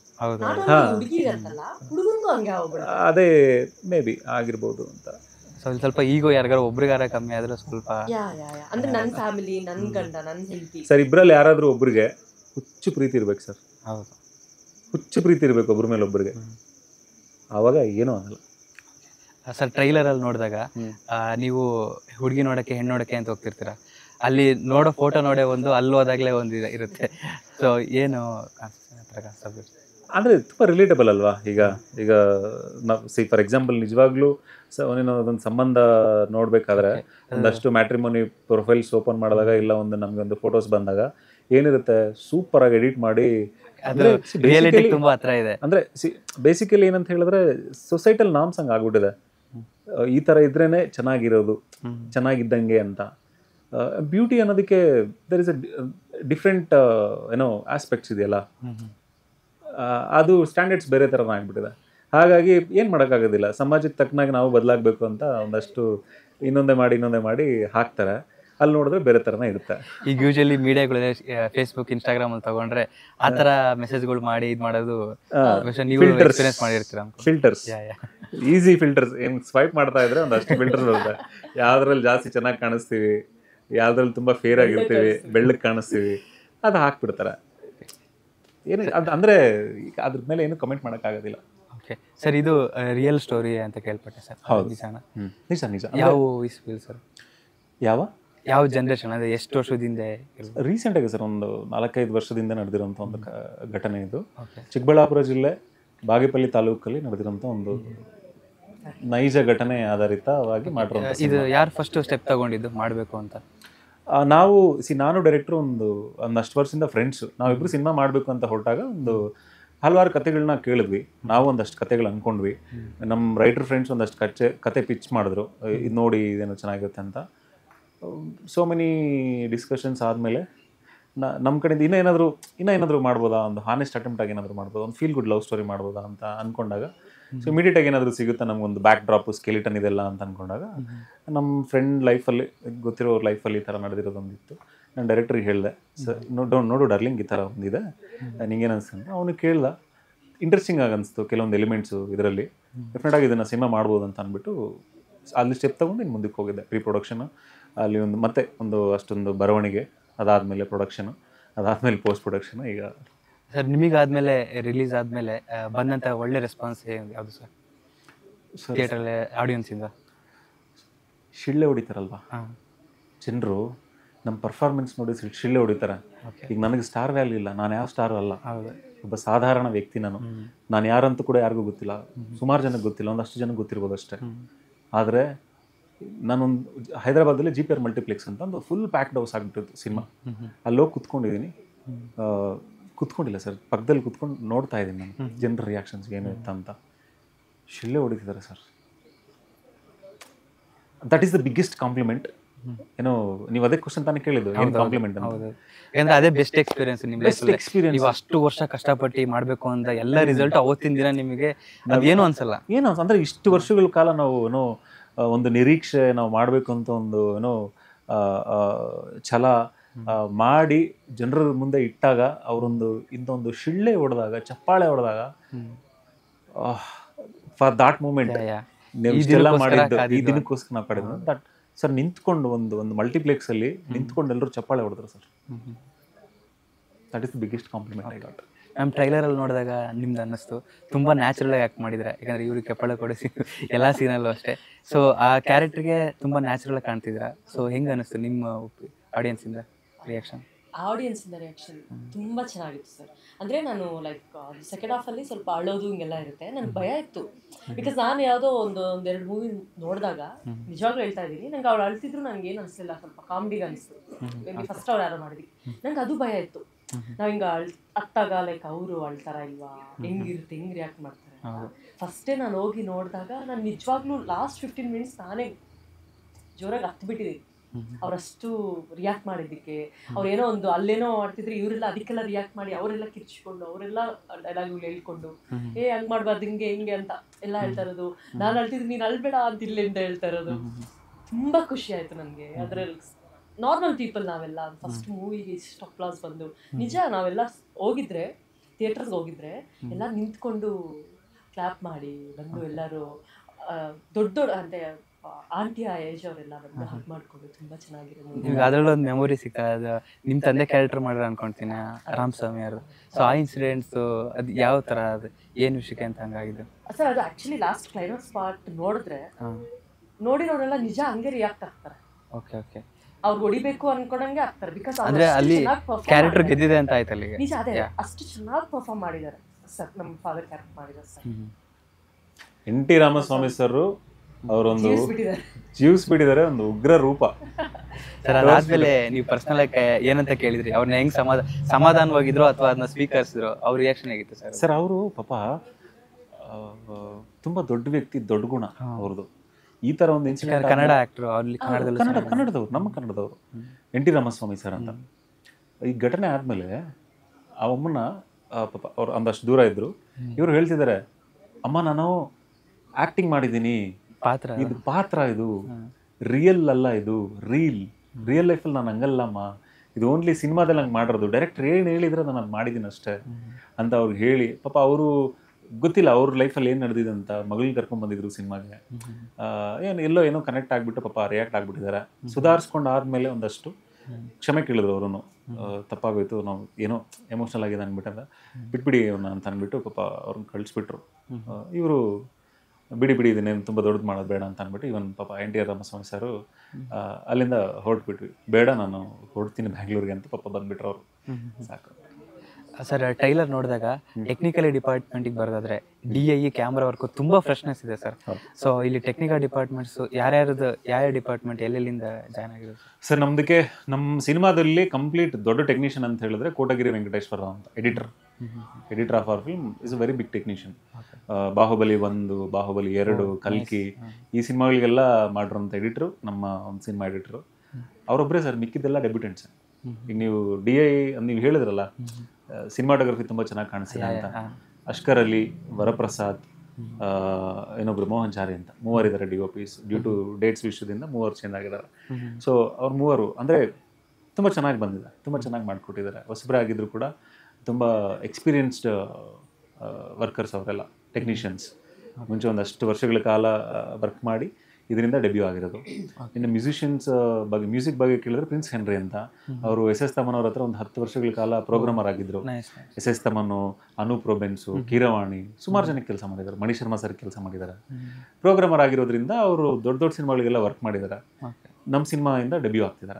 ಅದೇ ಮೇ ಬಿ ಆಗಿರ್ಬೋದು ಅಂತ. ಸ್ವಲ್ಪ ಈಗೋ ಯಾರಿಗಾರ ಒಬ್ರಿಗಾರ ಕಮ್ಮಿ ಆದ್ರೆ ಸ್ವಲ್ಪ ಅಂದ್ರೆ ನನ್ನ ಫ್ಯಾಮಿಲಿ, ನನ್ನ ಗಂಡ, ನನ್ನ ಹೆಂಡತಿ, ಸರ್ ಇಬ್ಬರಲ್ಲಿ ಯಾರಾದ್ರೂ ಒಬ್ರಿಗೆ ಹುಚ್ಚು ಪ್ರೀತಿ ಇರ್ಬೇಕು ಸರ್. ಹೌದು, ಹುಚ್ಚು ಪ್ರೀತಿ ಇರ್ಬೇಕು ಒಬ್ರ ಮೇಲೆ ಒಬ್ರಿಗೆ, ಆವಾಗ ಏನೂ ಆಗಲ್ಲ. ಸರ್ ಟ್ರೈಲರಲ್ಲಿ ನೋಡಿದಾಗ ನೀವು ಹುಡುಗಿ ನೋಡೋಕ್ಕೆ ಹೆಣ್ಣು ನೋಡೋಕ್ಕೆ ಅಂತ ಹೋಗ್ತಿರ್ತೀರ, ಅಲ್ಲಿ ನೋಡೋ ಫೋಟೋ ನೋಡೇ ಒಂದು, ಅಲ್ಲಿ ಹೋದಾಗಲೇ ಒಂದು ಇರುತ್ತೆ. ಸೊ ಏನು ಅಂದರೆ ತುಂಬ ರಿಲೇಟಬಲ್ ಅಲ್ವಾ? ಈಗ ಈಗ ನಾವು ಸಿ ಫಾರ್ ಎಕ್ಸಾಂಪಲ್ ನಿಜವಾಗ್ಲೂ ಸ ಏನೋ ಅದೊಂದು ಸಂಬಂಧ ನೋಡಬೇಕಾದ್ರೆ ಒಂದಷ್ಟು ಮ್ಯಾಟ್ರಿಮೋನಿ ಪ್ರೊಫೈಲ್ಸ್ ಓಪನ್ ಮಾಡಿದಾಗ ಇಲ್ಲ ಒಂದು ನಮಗೆ ಒಂದು ಫೋಟೋಸ್ ಬಂದಾಗ ಏನಿರುತ್ತೆ, ಸೂಪರಾಗಿ ಎಡಿಟ್ ಮಾಡಿ ಅಂದರೆ ರಿಯಾಲಿಟಿ ತುಂಬ ಹತ್ರ ಇದೆ. ಅಂದರೆ ಸಿ ಬೇಸಿಕಲಿ ಏನಂತ ಹೇಳಿದ್ರೆ ಸೊಸೈಟಲ್ ನಾಮ್ಸ್ ಹಂಗೆ ಆಗ್ಬಿಟ್ಟಿದೆ, ಈ ಥರ ಇದ್ರೇ ಚೆನ್ನಾಗಿರೋದು, ಚೆನ್ನಾಗಿದ್ದಂಗೆ ಅಂತ. ಬ್ಯೂಟಿ ಅನ್ನೋದಕ್ಕೆ ದರ್ ಇಸ್ ಅ ಡಿಫ್ರೆಂಟ್ ಏನೋ ಆಸ್ಪೆಕ್ಟ್ಸ್ ಇದೆಯಲ್ಲ, ಅದು ಸ್ಟ್ಯಾಂಡರ್ಡ್ಸ್ ಬೇರೆ ಥರ ಆಗಿಬಿಟ್ಟಿದೆ. ಹಾಗಾಗಿ ಏನು ಮಾಡೋಕ್ಕಾಗೋದಿಲ್ಲ, ಸಮಾಜಕ್ಕೆ ತಕ್ಕನಾಗಿ ನಾವು ಬದಲಾಗಬೇಕು ಅಂತ ಒಂದಷ್ಟು ಇನ್ನೊಂದೇ ಮಾಡಿ ಇನ್ನೊಂದೇ ಮಾಡಿ ಹಾಕ್ತಾರೆ. ಅಲ್ಲಿ ನೋಡಿದ್ರೆ ಬೇರೆ ಥರನೇ ಇರುತ್ತೆ. ಈಗ ಯೂಶಲಿ ಮೀಡಿಯಾಗಳು ಫೇಸ್ಬುಕ್, ಇನ್ಸ್ಟಾಗ್ರಾಮಲ್ಲಿ ತಗೊಂಡ್ರೆ ಆ ಥರ ಮೆಸೇಜ್ಗಳು ಮಾಡಿ ಇದು ಮಾಡೋದು ನೀವು ಎಕ್ಸ್ಪೀರಿಯನ್ಸ್ ಮಾಡಿರ್ತೀರ. ಫಿಲ್ಟರ್ಸ್, ಈಸಿ ಫಿಲ್ಟರ್ಸ್, ಏನು ಸ್ವೈಪ್ ಮಾಡ್ತಾ ಇದ್ರೆ ಒಂದಷ್ಟು ಫಿಲ್ಟರ್ಸ್ ಬರುತ್ತೆ. ಯಾವ್ದ್ರಲ್ಲಿ ಜಾಸ್ತಿ ಚೆನ್ನಾಗಿ ಕಾಣಿಸ್ತೀವಿ, ಯಾವ್ದ್ರಲ್ಲಿ ತುಂಬ ಫೇರ್ ಆಗಿರ್ತೀವಿ, ಬೆಳ್ಳಗೆ ಕಾಣಿಸ್ತೀವಿ, ಅದು ಹಾಕ್ಬಿಡ್ತಾರೆ. ಏನು ಅದು ಅಂದರೆ ಅದ್ರ ಮೇಲೆ ಏನು ಕಮೆಂಟ್ ಮಾಡೋಕ್ಕಾಗೋದಿಲ್ಲ. ಓಕೆ ಸರ್, ಇದು ರಿಯಲ್ ಸ್ಟೋರಿ ಅಂತ ಕೇಳ್ಪಟ್ಟೆ ಸರ್. ಹೌದು, ನಿಜಾನ? ನಿಜ ನಿಜ. ಯಾವ ಇಸ್ವಿಲ್ ಸರ್? ಯಾವ ಯಾವ ಜನ್ರೇಷನ್, ಅಂದರೆ ಎಷ್ಟು ವರ್ಷದಿಂದ? ರೀಸೆಂಟಾಗಿ ಸರ್, ಒಂದು ನಾಲ್ಕೈದು ವರ್ಷದಿಂದ ನಡೆದಿರೋಂಥ ಒಂದು ಘಟನೆ ಇದು. ಚಿಕ್ಕಬಳ್ಳಾಪುರ ಜಿಲ್ಲೆ ಬಾಗೇಪಲ್ಲಿ ತಾಲೂಕಲ್ಲಿ ನಡೆದಿರೋಂಥ ಒಂದು ನೈಜ ಘಟನೆ ಆಧಾರಿತವಾಗಿ ಮಾಡಿರೋಂಥ. ಇದು ಯಾರು ಫಸ್ಟ್ ಸ್ಟೆಪ್ ತಗೊಂಡಿದ್ದು ಮಾಡಬೇಕು ಅಂತ? ನಾವು ಸಿ ನಾನು ಡೈರೆಕ್ಟ್ರು ಒಂದು ಒಂದಷ್ಟು ವರ್ಷದಿಂದ ಫ್ರೆಂಡ್ಸು, ನಾವಿಬ್ಬರು ಸಿನಿಮಾ ಮಾಡಬೇಕು ಅಂತ ಹೊರಟಾಗ ಒಂದು ಹಲವಾರು ಕತೆಗಳನ್ನ ಕೇಳಿದ್ವಿ. ನಾವು ಒಂದಷ್ಟು ಕತೆಗಳು ಅಂದ್ಕೊಂಡ್ವಿ. ನಮ್ಮ ರೈಟರ್ ಫ್ರೆಂಡ್ಸ್ ಒಂದಷ್ಟು ಕಚ್ಚೆ ಕತೆ ಪಿಚ್ ಮಾಡಿದ್ರು, ಇದು ನೋಡಿ ಇದೇನೋ ಚೆನ್ನಾಗಿರುತ್ತೆ ಅಂತ. ಸೋ ಮೆನಿ ಡಿಸ್ಕಷನ್ಸ್ ಆದಮೇಲೆ ನ ನಮ್ಮ ಕಡೆಯಿಂದ ಇನ್ನೂ ಏನಾದರೂ ಇನ್ನೂ ಏನಾದರೂ ಮಾಡ್ಬೋದಾ, ಒಂದು ಹಾನೆಸ್ಟ್ ಅಟೆಂಪ್ಟಾಗಿ ಏನಾದರೂ ಮಾಡ್ಬೋದಾ, ಒಂದು ಫೀಲ್ ಗುಡ್ ಲವ್ ಸ್ಟೋರಿ ಮಾಡ್ಬೋದಾ ಅಂತ ಅಂದ್ಕೊಂಡಾಗ, ಸೊ ಇಮಿಡಿಯೇಟಾಗಿ ಏನಾದರೂ ಸಿಗುತ್ತಾ ನಮಗೊಂದು ಬ್ಯಾಕ್ ಡ್ರಾಪು, ಸ್ಕೆಲಿಟನ್ ಇದೆಲ್ಲ ಅಂತ ಅಂದ್ಕೊಂಡಾಗ ನಮ್ಮ ಫ್ರೆಂಡ್ ಲೈಫಲ್ಲಿ ಗೊತ್ತಿರೋರ ಲೈಫಲ್ಲಿ ಈ ಥರ ನಡೆದಿರೋದೊಂದಿತ್ತು. ನಾನು ಡೈರೆಕ್ಟ್ರಿಗೆ ಹೇಳಿದೆ, ಸರ್ ನೋಡು ನೋಡು ಡಾರ್ಲಿಂಗ್ ಈ ಥರ ಒಂದಿದೆ, ನಿಂಗೇನು ಅನಿಸ್ತಂದ್ರೆ ಅವನು ಕೇಳ್ದ. ಇಂಟ್ರೆಸ್ಟಿಂಗ್ ಆಗಿ ಅನಿಸ್ತು ಕೆಲವೊಂದು ಎಲಿಮೆಂಟ್ಸು ಇದರಲ್ಲಿ, ಡೆಫಿನೆಟಾಗಿ ಇದನ್ನು ಸಿನಿಮಾ ಮಾಡ್ಬೋದು ಅಂತ ಅಂದ್ಬಿಟ್ಟು ಅಲ್ಲಿ ಸ್ಟೆಪ್ ತೊಗೊಂಡು ಇನ್ನು ಮುಂದಕ್ಕೆ ಹೋಗಿದ್ದೆ. ಪ್ರೀ ಪ್ರೊಡಕ್ಷನು, ಅಲ್ಲಿ ಒಂದು ಮತ್ತೆ ಒಂದು ಅಷ್ಟೊಂದು ಬರವಣಿಗೆ, ಅದಾದಮೇಲೆ ಪ್ರೊಡಕ್ಷನು, ಅದಾದಮೇಲೆ ಪೋಸ್ಟ್ ಪ್ರೊಡಕ್ಷನು. ಈಗ ಸರ್ ನಿಮಗಾದ್ಮೇಲೆ ರಿಲೀಸ್ ಆದಮೇಲೆ ಬಂದಂಥ ಒಳ್ಳೆ ರೆಸ್ಪಾನ್ಸ್ ಯಾವುದು ಸರ್ ಥಿಯೇಟ್ರಲ್ಲಿ ಆಡಿಯನ್ಸಿಂದ? ಶಿಳ್ಳೆ ಹೊಡಿತಾರಲ್ವಾ ಜನರು, ನಮ್ಮ ಪರ್ಫಾರ್ಮೆನ್ಸ್ ನೋಡಿ ಶಿಳ್ಳೆ ಹೊಡಿತಾರೆ. ಈಗ ನನಗೆ ಸ್ಟಾರ್ ವ್ಯಾಲ್ಯೂ ಇಲ್ಲ, ನಾನು ಯಾವ ಸ್ಟಾರು ಅಲ್ಲ, ಒಬ್ಬ ಸಾಧಾರಣ ವ್ಯಕ್ತಿ ನಾನು. ನಾನು ಯಾರಂತೂ ಕೂಡ ಯಾರಿಗೂ ಗೊತ್ತಿಲ್ಲ, ಸುಮಾರು ಜನಕ್ಕೆ ಗೊತ್ತಿಲ್ಲ, ಒಂದಷ್ಟು ಜನಕ್ಕೆ ಗೊತ್ತಿರ್ಬೋದು ಅಷ್ಟೇ. ಆದರೆ ನಾನೊಂದು ಹೈದರಾಬಾದಲ್ಲಿ ಜಿ ಪಿ ಆರ್ ಮಲ್ಟಿಪ್ಲೆಕ್ಸ್ ಅಂತ ಒಂದು ಫುಲ್ ಪ್ಯಾಕ್ಡ್ ಹೌಸ್ ಆಗಿಬಿಟ್ಟಿತ್ತು ಸಿನಿಮಾ. ಅಲ್ಲೋಗಿ ಕುತ್ಕೊಂಡಿದ್ದೀನಿ, ಕುತ್ಕೊಂಡಿಲ್ಲ ಸರ್, ಪಕ್ಕದಲ್ಲಿ ಕುತ್ಕೊಂಡು ನೋಡ್ತಾ ಇದ್ದೀನಿ ನಾನು ಜನರ ರಿಯಾಕ್ಷನ್ಸ್ ಏನು ಇತ್ತ ಅಂತ. ಶಿಳ್ಳೆ ಹೊಡಿತಿದ್ದಾರೆ sir. That is the biggest compliment. ಏನೋ ನೀವು ಅದೇ ಕ್ವಶನ್ ತಾನೇ ಕೇಳಿದ್ದು, ಏನು ಕಾಂಪ್ಲಿಮೆಂಟ್ ಅಂತ. ಯಾಕಂದ್ರೆ ಅದೇ ಬೆಸ್ಟ್ ಎಕ್ಸ್ಪೀರಿಯನ್ಸ್ ನಿಮ್ಮ ಬೆಸ್ಟ್ ಎಕ್ಸ್ಪೀರಿಯನ್ಸ್. ನೀವು ಅಷ್ಟು ವರ್ಷ ಕಷ್ಟಪಟ್ಟು ಮಾಡಬೇಕು ಅಂತ ಎಲ್ಲ ರಿಸಲ್ಟ್ ಅವತ್ತಿನ ದಿನ ನಿಮಗೆ ಅದೇನು ಅನ್ಸಲ್ಲ. ಏನು ಅಂದರೆ ಇಷ್ಟು ವರ್ಷಗಳ ಕಾಲ ನಾವು ಏನೋ ಒಂದು ನಿರೀಕ್ಷೆ ನಾವು ಮಾಡಬೇಕು ಅಂತ ಒಂದು ಏನೋ ಛಲ ಮಾಡಿ ಜನರ ಮುಂದೆ ಇಟ್ಟಾಗ ಅವರೊಂದು ಇಂಥೊಂದು ಶಿಳ್ಳೆ ಹೊಡೆದಾಗ, ಚಪ್ಪಾಳೆ ಹೊಡೆದಾಗ, ಫಾರ್ ದಾಟ್ ಮೂಮೆಂಟ್ ಇಷ್ಟೆಲ್ಲ ಮಾಡಿದ್ದು ಈ ದಿನಕ್ಕೋಸ್ಕರ ನಾವು ಕಡಿಮೆ ದಟ್ ಸರ್ ನಿಂತ್ಕೊಂಡು ಒಂದು ಒಂದು ಮಲ್ಟಿಪ್ಲೆಕ್ಸಲ್ಲಿ ನಿಂತ್ಕೊಂಡು ಎಲ್ಲರೂ ಚಪ್ಪಾಳೆ ಹೊಡೆದ್ರು sir. That is the biggest compliment I got. ನಮ್ಮ ಟ್ರೈಲರಲ್ಲಿ ನೋಡಿದಾಗ ನಿಮ್ದು ಅನ್ನಿಸ್ತು ತುಂಬ ನ್ಯಾಚುರಲಾಗಿ ಆ್ಯಕ್ಟ್ ಮಾಡಿದ್ರೆ, ಯಾಕಂದರೆ ಇವ್ರಿಗೆ ಚಪ್ಪಾಳೆ ಕೊಡಿಸಿ ಎಲ್ಲ ಸೀನಲ್ಲೂ ಅಷ್ಟೇ. ಸೊ ಆ ಕ್ಯಾರೆಕ್ಟರ್ಗೆ ತುಂಬ ನ್ಯಾಚುರಲಾಗಿ ಕಾಣ್ತಿದ್ದೀರಾ. ಸೊ ಹೆಂಗೆ ಅನ್ನಿಸ್ತು ನಿಮ್ಮ ಆಡಿಯನ್ಸಿಂದ ರಿಯಾಕ್ಷನ್? ಆಡಿಯನ್ಸಿಂದ ರಿಯಾಕ್ಷನ್ ತುಂಬ ಚೆನ್ನಾಗಿತ್ತು ಸರ್. ಅಂದರೆ ನಾನು ಲೈಕ್ ಸೆಕೆಂಡ್ ಹಾಫಲ್ಲಿ ಸ್ವಲ್ಪ ಅಳೋದು ಹಿಂಗೆಲ್ಲ ಇರುತ್ತೆ, ನನಗೆ ಭಯ ಇತ್ತು. ಬಿಕಾಸ್ ನಾನು ಯಾವುದೋ ಒಂದು ಒಂದೆರಡು ಮೂವಿ ನೋಡಿದಾಗ ನಿಜವಾಗ್ಲೂ ಹೇಳ್ತಾ ಇದ್ದೀನಿ, ನಂಗೆ ಅವ್ಳು ಅಳ್ತಿದ್ರು ನನಗೆ ಏನು ಅನಿಸ್ಲಿಲ್ಲ, ಸ್ವಲ್ಪ ಕಾಮಿಡಿಗೆ ಅನಿಸ್ತು. ಮೇ ಬಿ ಫಸ್ಟ್ ಅವ್ರು ಯಾರೋ ಮಾಡಿದ್ವಿ, ನಂಗೆ ಅದು ಭಯ ಇತ್ತು. ನಾವು ಹಿಂಗೆ ಅಳ್ ಹತ್ತಾಗ ಲೈಕ್ ಅವರು ಅಳ್ತಾರ ಇಲ್ವಾ, ಹೆಂಗಿರುತ್ತೆ, ಹೆಂಗೆ ರಿಯಾಕ್ಟ್ ಮಾಡ್ತಾರೆ. ಫಸ್ಟೇ ನಾನು ಹೋಗಿ ನೋಡಿದಾಗ ನಾನು ನಿಜವಾಗ್ಲೂ ಲಾಸ್ಟ್ ಫಿಫ್ಟೀನ್ ಮಿನಿಟ್ಸ್ ನಾನೇ ಜೋರಾಗಿ ಹತ್ತು ಬಿಟ್ಟಿದ್ದೀನಿ ಅವರಷ್ಟು ರಿಯಾಕ್ಟ್ ಮಾಡಿದ್ದಕ್ಕೆ. ಅವ್ರೇನೋ ಒಂದು ಅಲ್ಲೇನೋ ಮಾಡ್ತಿದ್ರೆ ಇವರೆಲ್ಲ ಅದಕ್ಕೆಲ್ಲ ರಿಯಾಕ್ಟ್ ಮಾಡಿ ಅವರೆಲ್ಲ ಕಿರ್ಚಿಕೊಂಡು ಅವರೆಲ್ಲ ಡೈಲಾಗ್ಗಳು ಹೇಳ್ಕೊಂಡು ಏ ಹಂಗೆ ಮಾಡ್ಬಾರ್ದು, ಹಿಂಗೆ ಹಿಂಗೆ ಅಂತ ಎಲ್ಲ ಹೇಳ್ತಾ ಇರೋದು. ನಾನು ಅಳ್ತಿದ್ರೆ ನೀನು ಅಳ್ಬೇಡ ಅಂತಿಲ್ಲ ಅಂತ ಹೇಳ್ತಾ ಇರೋದು ತುಂಬ ಖುಷಿ ಆಯಿತು ನನಗೆ. ಅದ್ರಲ್ಲಿ ನಾರ್ಮಲ್ ಪೀಪಲ್ ನಾವೆಲ್ಲ ಫಸ್ಟ್ ಮೂವಿಗೆ ಇಷ್ಟು ಅಪ್ಲಾಸ್ ಬಂದು, ನಿಜ ನಾವೆಲ್ಲ ಹೋಗಿದ್ರೆ ಥಿಯೇಟರ್ಗೆ ಹೋಗಿದ್ರೆ ಎಲ್ಲ ನಿಂತ್ಕೊಂಡು ಕ್ಲಾಪ್ ಮಾಡಿ ಬಂದು ಎಲ್ಲರೂ ದೊಡ್ಡ ದೊಡ್ಡ ಅಂದರೆ ಆಂಟಿ ಆ ಏಜ್ ಅವರೆಲ್ಲ ಬಂದು ಹಗ್ ಮಾಡ್ಕೊಂಡು ತುಂಬ ಚೆನ್ನಾಗಿರೋದು. ನಿಮ್ಗೆ ಅದರಲ್ಲೂ ಒಂದು ಮೆಮೊರಿ ಸಿಕ್ಕ, ಅದು ನಿಮ್ಮ ತಂದೆ ಕ್ಯಾರೆಕ್ಟರ್ ಮಾಡ್ರೆ ಅನ್ಕೊಳ್ತೀನಿ ರಾಮಸ್ವಾಮಿ ಅವರು. ಸೊ ಆ ಇನ್ಸಿಡೆಂಟ್ಸು ಅದು ಯಾವ ಥರ, ಅದು ಏನು ವಿಷಯಕ್ಕೆ ಅಂತ ಹಂಗಾಗಿದೆ ಸರ್? ಅದು ಆ್ಯಕ್ಚುಲಿ ಲಾಸ್ಟ್ ಕ್ಲೈಮ್ಯಾಕ್ಸ್ ಪಾರ್ಟ್ ನೋಡಿದ್ರೆ ನೋಡಿರೋರೆಲ್ಲ ನಿಜ ಹಂಗೆ ರಿಯಾಕ್ಟ್ ಆಗ್ತಾರೆ. ಓಕೆ ಓಕೆ ಅವ್ರು ಹೊಡಿಬೇಕು ಅನ್ಕೊಂಡಂಗೆ ಆಗ್ತಾರೆ. ಬಿಕಾಸ್ ಅಂದ್ರೆ ಅಲ್ಲಿ ಕ್ಯಾರೆಕ್ಟರ್ ಗೆದ್ದಿದೆ ಅಂತ ಆಯ್ತು ಅಲ್ಲಿಗೆ. ನಿಜ, ಅದೇ ಅಷ್ಟು ಚೆನ್ನಾಗಿ ಪರ್ಫಾರ್ಮ್ ಮಾಡಿದ್ದಾರೆ ಸರ್, ನಮ್ಮ ಫಾದರ್ ಕ್ಯಾರೆಕ್ಟರ್ ಮಾಡಿದ್ದಾರೆ sir. N T Ramaswamy sir ಅವರೊಂದು ಜೀವಿಸ್ಬಿಟ್ಟಿದ್ದಾರೆ, ಒಂದು ಉಗ್ರ ರೂಪ ಸರ್. ಅದಾದ್ಮೇಲೆ ನೀವು ಪರ್ಸನಲ್ ಆಗಿ ಏನಂತ ಕೇಳಿದ್ರಿ ಅವ್ರನ್ನ, ಹೆಂಗ್ ಸಮಾಧಾನ ಸಮಾಧಾನವಾಗಿದ್ರು ಅಥವಾ ಅದನ್ನ ಸ್ವೀಕರಿಸಿದ್ರು, ಅವ್ರ ರಿಯಾಕ್ಷನ್ ಹೇಗಿತ್ತು ಸರ್? ಸರ್ ಅವರು ಪಾಪ ತುಂಬಾ ದೊಡ್ಡ ವ್ಯಕ್ತಿ, ದೊಡ್ಡ ಗುಣ ಅವ್ರದ್ದು. ಈ ತರ ಒಂದು ಇನ್ಸಿಡೆಂಟ್, ಕನ್ನಡ ಆಕ್ಟರ್ ಅಲ್ಲಿ, ಕನ್ನಡದಲ್ಲಿ ಕನ್ನಡ ಕನ್ನಡದವ್ರು ನಮ್ಮ ಕನ್ನಡದವರು ಎನ್ ಟಿ ರಾಮಸ್ವಾಮಿ ಸರ್ ಅಂತ. ಈ ಘಟನೆ ಆದ್ಮೇಲೆ ಆ ಅಮ್ಮನ ಪಾಪ ಅವ್ರು ಒಂದಷ್ಟು ದೂರ ಇದ್ರು, ಇವ್ರು ಹೇಳ್ತಿದ್ದಾರೆ, ಅಮ್ಮ ನಾನು ಆಕ್ಟಿಂಗ್ ಮಾಡಿದ್ದೀನಿ, ಪಾತ್ರ ಇದು ಪಾತ್ರ, ಇದು ರಿಯಲ್ ಅಲ್ಲ, ಇದು ರೀಲ್ ರಿಯಲ್ ಲೈಫಲ್ಲಿ ನಾನು ಹಂಗಲ್ಲಮ್ಮ, ಇದು ಓನ್ಲಿ ಸಿನಿಮಾದಲ್ಲಿ ಹಂಗೆ ಮಾಡಿರೋದು, ಡೈರೆಕ್ಟರ್ ಏನು ಹೇಳಿದ್ರೆ ನಾನು ಅದು ಮಾಡಿದ್ದೀನಿ ಅಷ್ಟೇ ಅಂತ ಅವ್ರಿಗೆ ಹೇಳಿ. ಪಾಪ ಅವರು ಗೊತ್ತಿಲ್ಲ ಅವ್ರ ಲೈಫಲ್ಲಿ ಏನು ನಡೆದಿದೆ ಅಂತ, ಮಗಳಿಗೆ ಕರ್ಕೊಂಡ್ ಬಂದಿದ್ರು ಸಿನಿಮಾಗೆ, ಏನು ಎಲ್ಲೋ ಏನೋ ಕನೆಕ್ಟ್ ಆಗಿಬಿಟ್ಟು ಪಾಪ ರಿಯಾಕ್ಟ್ ಆಗಿಬಿಟ್ಟಿದ್ದಾರೆ. ಸುಧಾರಿಸ್ಕೊಂಡು ಆದ್ಮೇಲೆ ಒಂದಷ್ಟು ಕ್ಷಮೆ ಕೇಳಿದ್ರು ಅವರು, ತಪ್ಪಾಗೋಯ್ತು, ನಾವು ಏನೋ ಎಮೋಷನಲ್ ಆಗಿದೆ ಅಂದ್ಬಿಟ್ಟಂದ ಬಿಟ್ಬಿಡಿ ಅವನ್ನ ಅಂತ ಅಂದ್ಬಿಟ್ಟು ಪಾಪ ಅವ್ರನ್ನ ಕಳಿಸ್ಬಿಟ್ರು. ಇವರು ಬಿಡಿ ಬಿಡಿ ಇದನ್ನೇನು ತುಂಬ ದೊಡ್ಡದು ಮಾಡೋದು ಬೇಡ ಅಂತ ಅಂದ್ಬಿಟ್ಟು ಇವನ್ ಪಾಪ N T R Ramaswamy sir ಅಲ್ಲಿಂದ ಹೊರಟ್ಬಿಟ್ವಿ. ಬೇಡ ನಾನು ಹೊರಡ್ತೀನಿ ಬ್ಯಾಂಗ್ಳೂರಿಗೆ ಅಂತ ಪಾಪ ಬಂದ್ಬಿಟ್ರು ಅವರು. ಸಾಕು ಸರ್. ಟೈಲರ್ ನೋಡಿದಾಗ ಟೆಕ್ನಿಕಲಿ ಡಿಪಾರ್ಟ್ಮೆಂಟಿಗೆ ಬರೋದಾದ್ರೆ ಡಿ ಐ ಇ ಕ್ಯಾಮ್ರಾ ವರ್ಕು ತುಂಬ ಫ್ರೆಶ್ನೆಸ್ ಇದೆ ಸರ್. ಸೊ ಇಲ್ಲಿ ಟೆಕ್ನಿಕಲ್ ಡಿಪಾರ್ಟ್ಮೆಂಟ್ಸು ಯಾರ್ಯಾರದ್ದು ಯಾವ್ಯಾವ ಡಿಪಾರ್ಟ್ಮೆಂಟ್ ಎಲ್ಲೆಲ್ಲಿಂದ ಜಾಯ್ನ್ ಆಗಿರೋದು ಸರ್? ನಮ್ದಕ್ಕೆ ನಮ್ಮ ಸಿನಿಮಾದಲ್ಲಿ ಕಂಪ್ಲೀಟ್ ದೊಡ್ಡ ಟೆಕ್ನಿಷಿಯನ್ ಅಂತ ಹೇಳಿದ್ರೆ ಕೋಟಗಿರಿ ವೆಂಕಟೇಶ್ವರ ಅಂತ, editor editor of our film is a very big technician. Baahubali ಒಂದು, ಬಾಹುಬಲಿ ಎರಡು, ಕಲ್ಕಿ ಈ ಸಿನಿಮಾಗಳಿಗೆಲ್ಲ ಮಾಡಿರೋಂಥ ಎಡಿಟ್ರು ನಮ್ಮ ಒಂದು ಸಿನಿಮಾ ಎಡಿಟ್ರು ಅವರೊಬ್ಬರೇ ಸರ್. ಮಿಕ್ಕಿದ್ದೆಲ್ಲ ಡೆಬ್ಯೂಟೆಂಟ್ಸ್. ಈಗ ನೀವು ಡಿ ಐ ನೀವು ಹೇಳಿದ್ರಲ್ಲ ಸಿನಿಮಾಟೋಗ್ರಫಿ ತುಂಬ ಚೆನ್ನಾಗಿ ಕಾಣಿಸ್ತಿದೆ ಅಂತ, ಅಷ್ಕರ್ ಅಲಿ, ವರಪ್ರಸಾದ್, ಇನ್ನೊಬ್ರು ಮೋಹನ್ ಚಾರಿ ಅಂತ ಮೂವರಿದ್ದಾರೆ D O Ps. Due to dates ವಿಷಯದಿಂದ ಮೂವರು ಚೇಂಜ್ ಆಗಿದ್ದಾರೆ. ಸೊ ಅವ್ರ ಮೂವರು ಅಂದರೆ ತುಂಬ ಚೆನ್ನಾಗಿ ಬಂದಿದೆ, ತುಂಬ ಚೆನ್ನಾಗಿ ಮಾಡಿಕೊಟ್ಟಿದ್ದಾರೆ. ಹೊಸಬ್ರೆ ಆಗಿದ್ರು ಕೂಡ ತುಂಬ ಎಕ್ಸ್ಪೀರಿಯನ್ಸ್ಡ್ ವರ್ಕರ್ಸ್ ಅವರೆಲ್ಲ, ಟೆಕ್ನಿಷಿಯನ್ಸ್. ಮುಂಚೆ ಒಂದಷ್ಟು ವರ್ಷಗಳ ಕಾಲ ವರ್ಕ್ ಮಾಡಿ ಇದರಿಂದ ಡೆಬ್ಯೂ ಆಗಿರೋದು. ಇನ್ನು ಮ್ಯೂಸಿಷಿಯನ್ಸ್ ಬಗ್ಗೆ, ಮ್ಯೂಸಿಕ್ ಬಗ್ಗೆ ಕೇಳಿದ್ರೆ ಪ್ರಿನ್ಸ್ ಹೆನ್ರಿ ಅಂತ, ಅವರು ಎಸ್ ಎಸ್ ತಮನ್ ಅವ್ರ ಹತ್ರ ಒಂದು ಹತ್ತು ವರ್ಷಗಳ ಕಾಲ ಪ್ರೋಗ್ರಾಮರ್ ಆಗಿದ್ರು. S S Thaman, Anoop Rubens, Keeravani ಸುಮಾರು ಜನಕ್ಕೆ ಕೆಲಸ ಮಾಡಿದ್ದಾರೆ. ಮಣಿ ಶರ್ಮಾ ಸರ್ ಕೆಲಸ ಮಾಡಿದ್ದಾರೆ. ಪ್ರೋಗ್ರಾಮರ್ ಆಗಿರೋದ್ರಿಂದ ಅವರು ದೊಡ್ಡ ದೊಡ್ಡ ಸಿನಿಮಾಗಳಿಗೆಲ್ಲ ವರ್ಕ್ ಮಾಡಿದ್ದಾರೆ. ನಮ್ಮ ಸಿನಿಮಾಯಿಂದ ಡೆಬ್ಯೂ ಆಗ್ತಿದ್ದಾರೆ.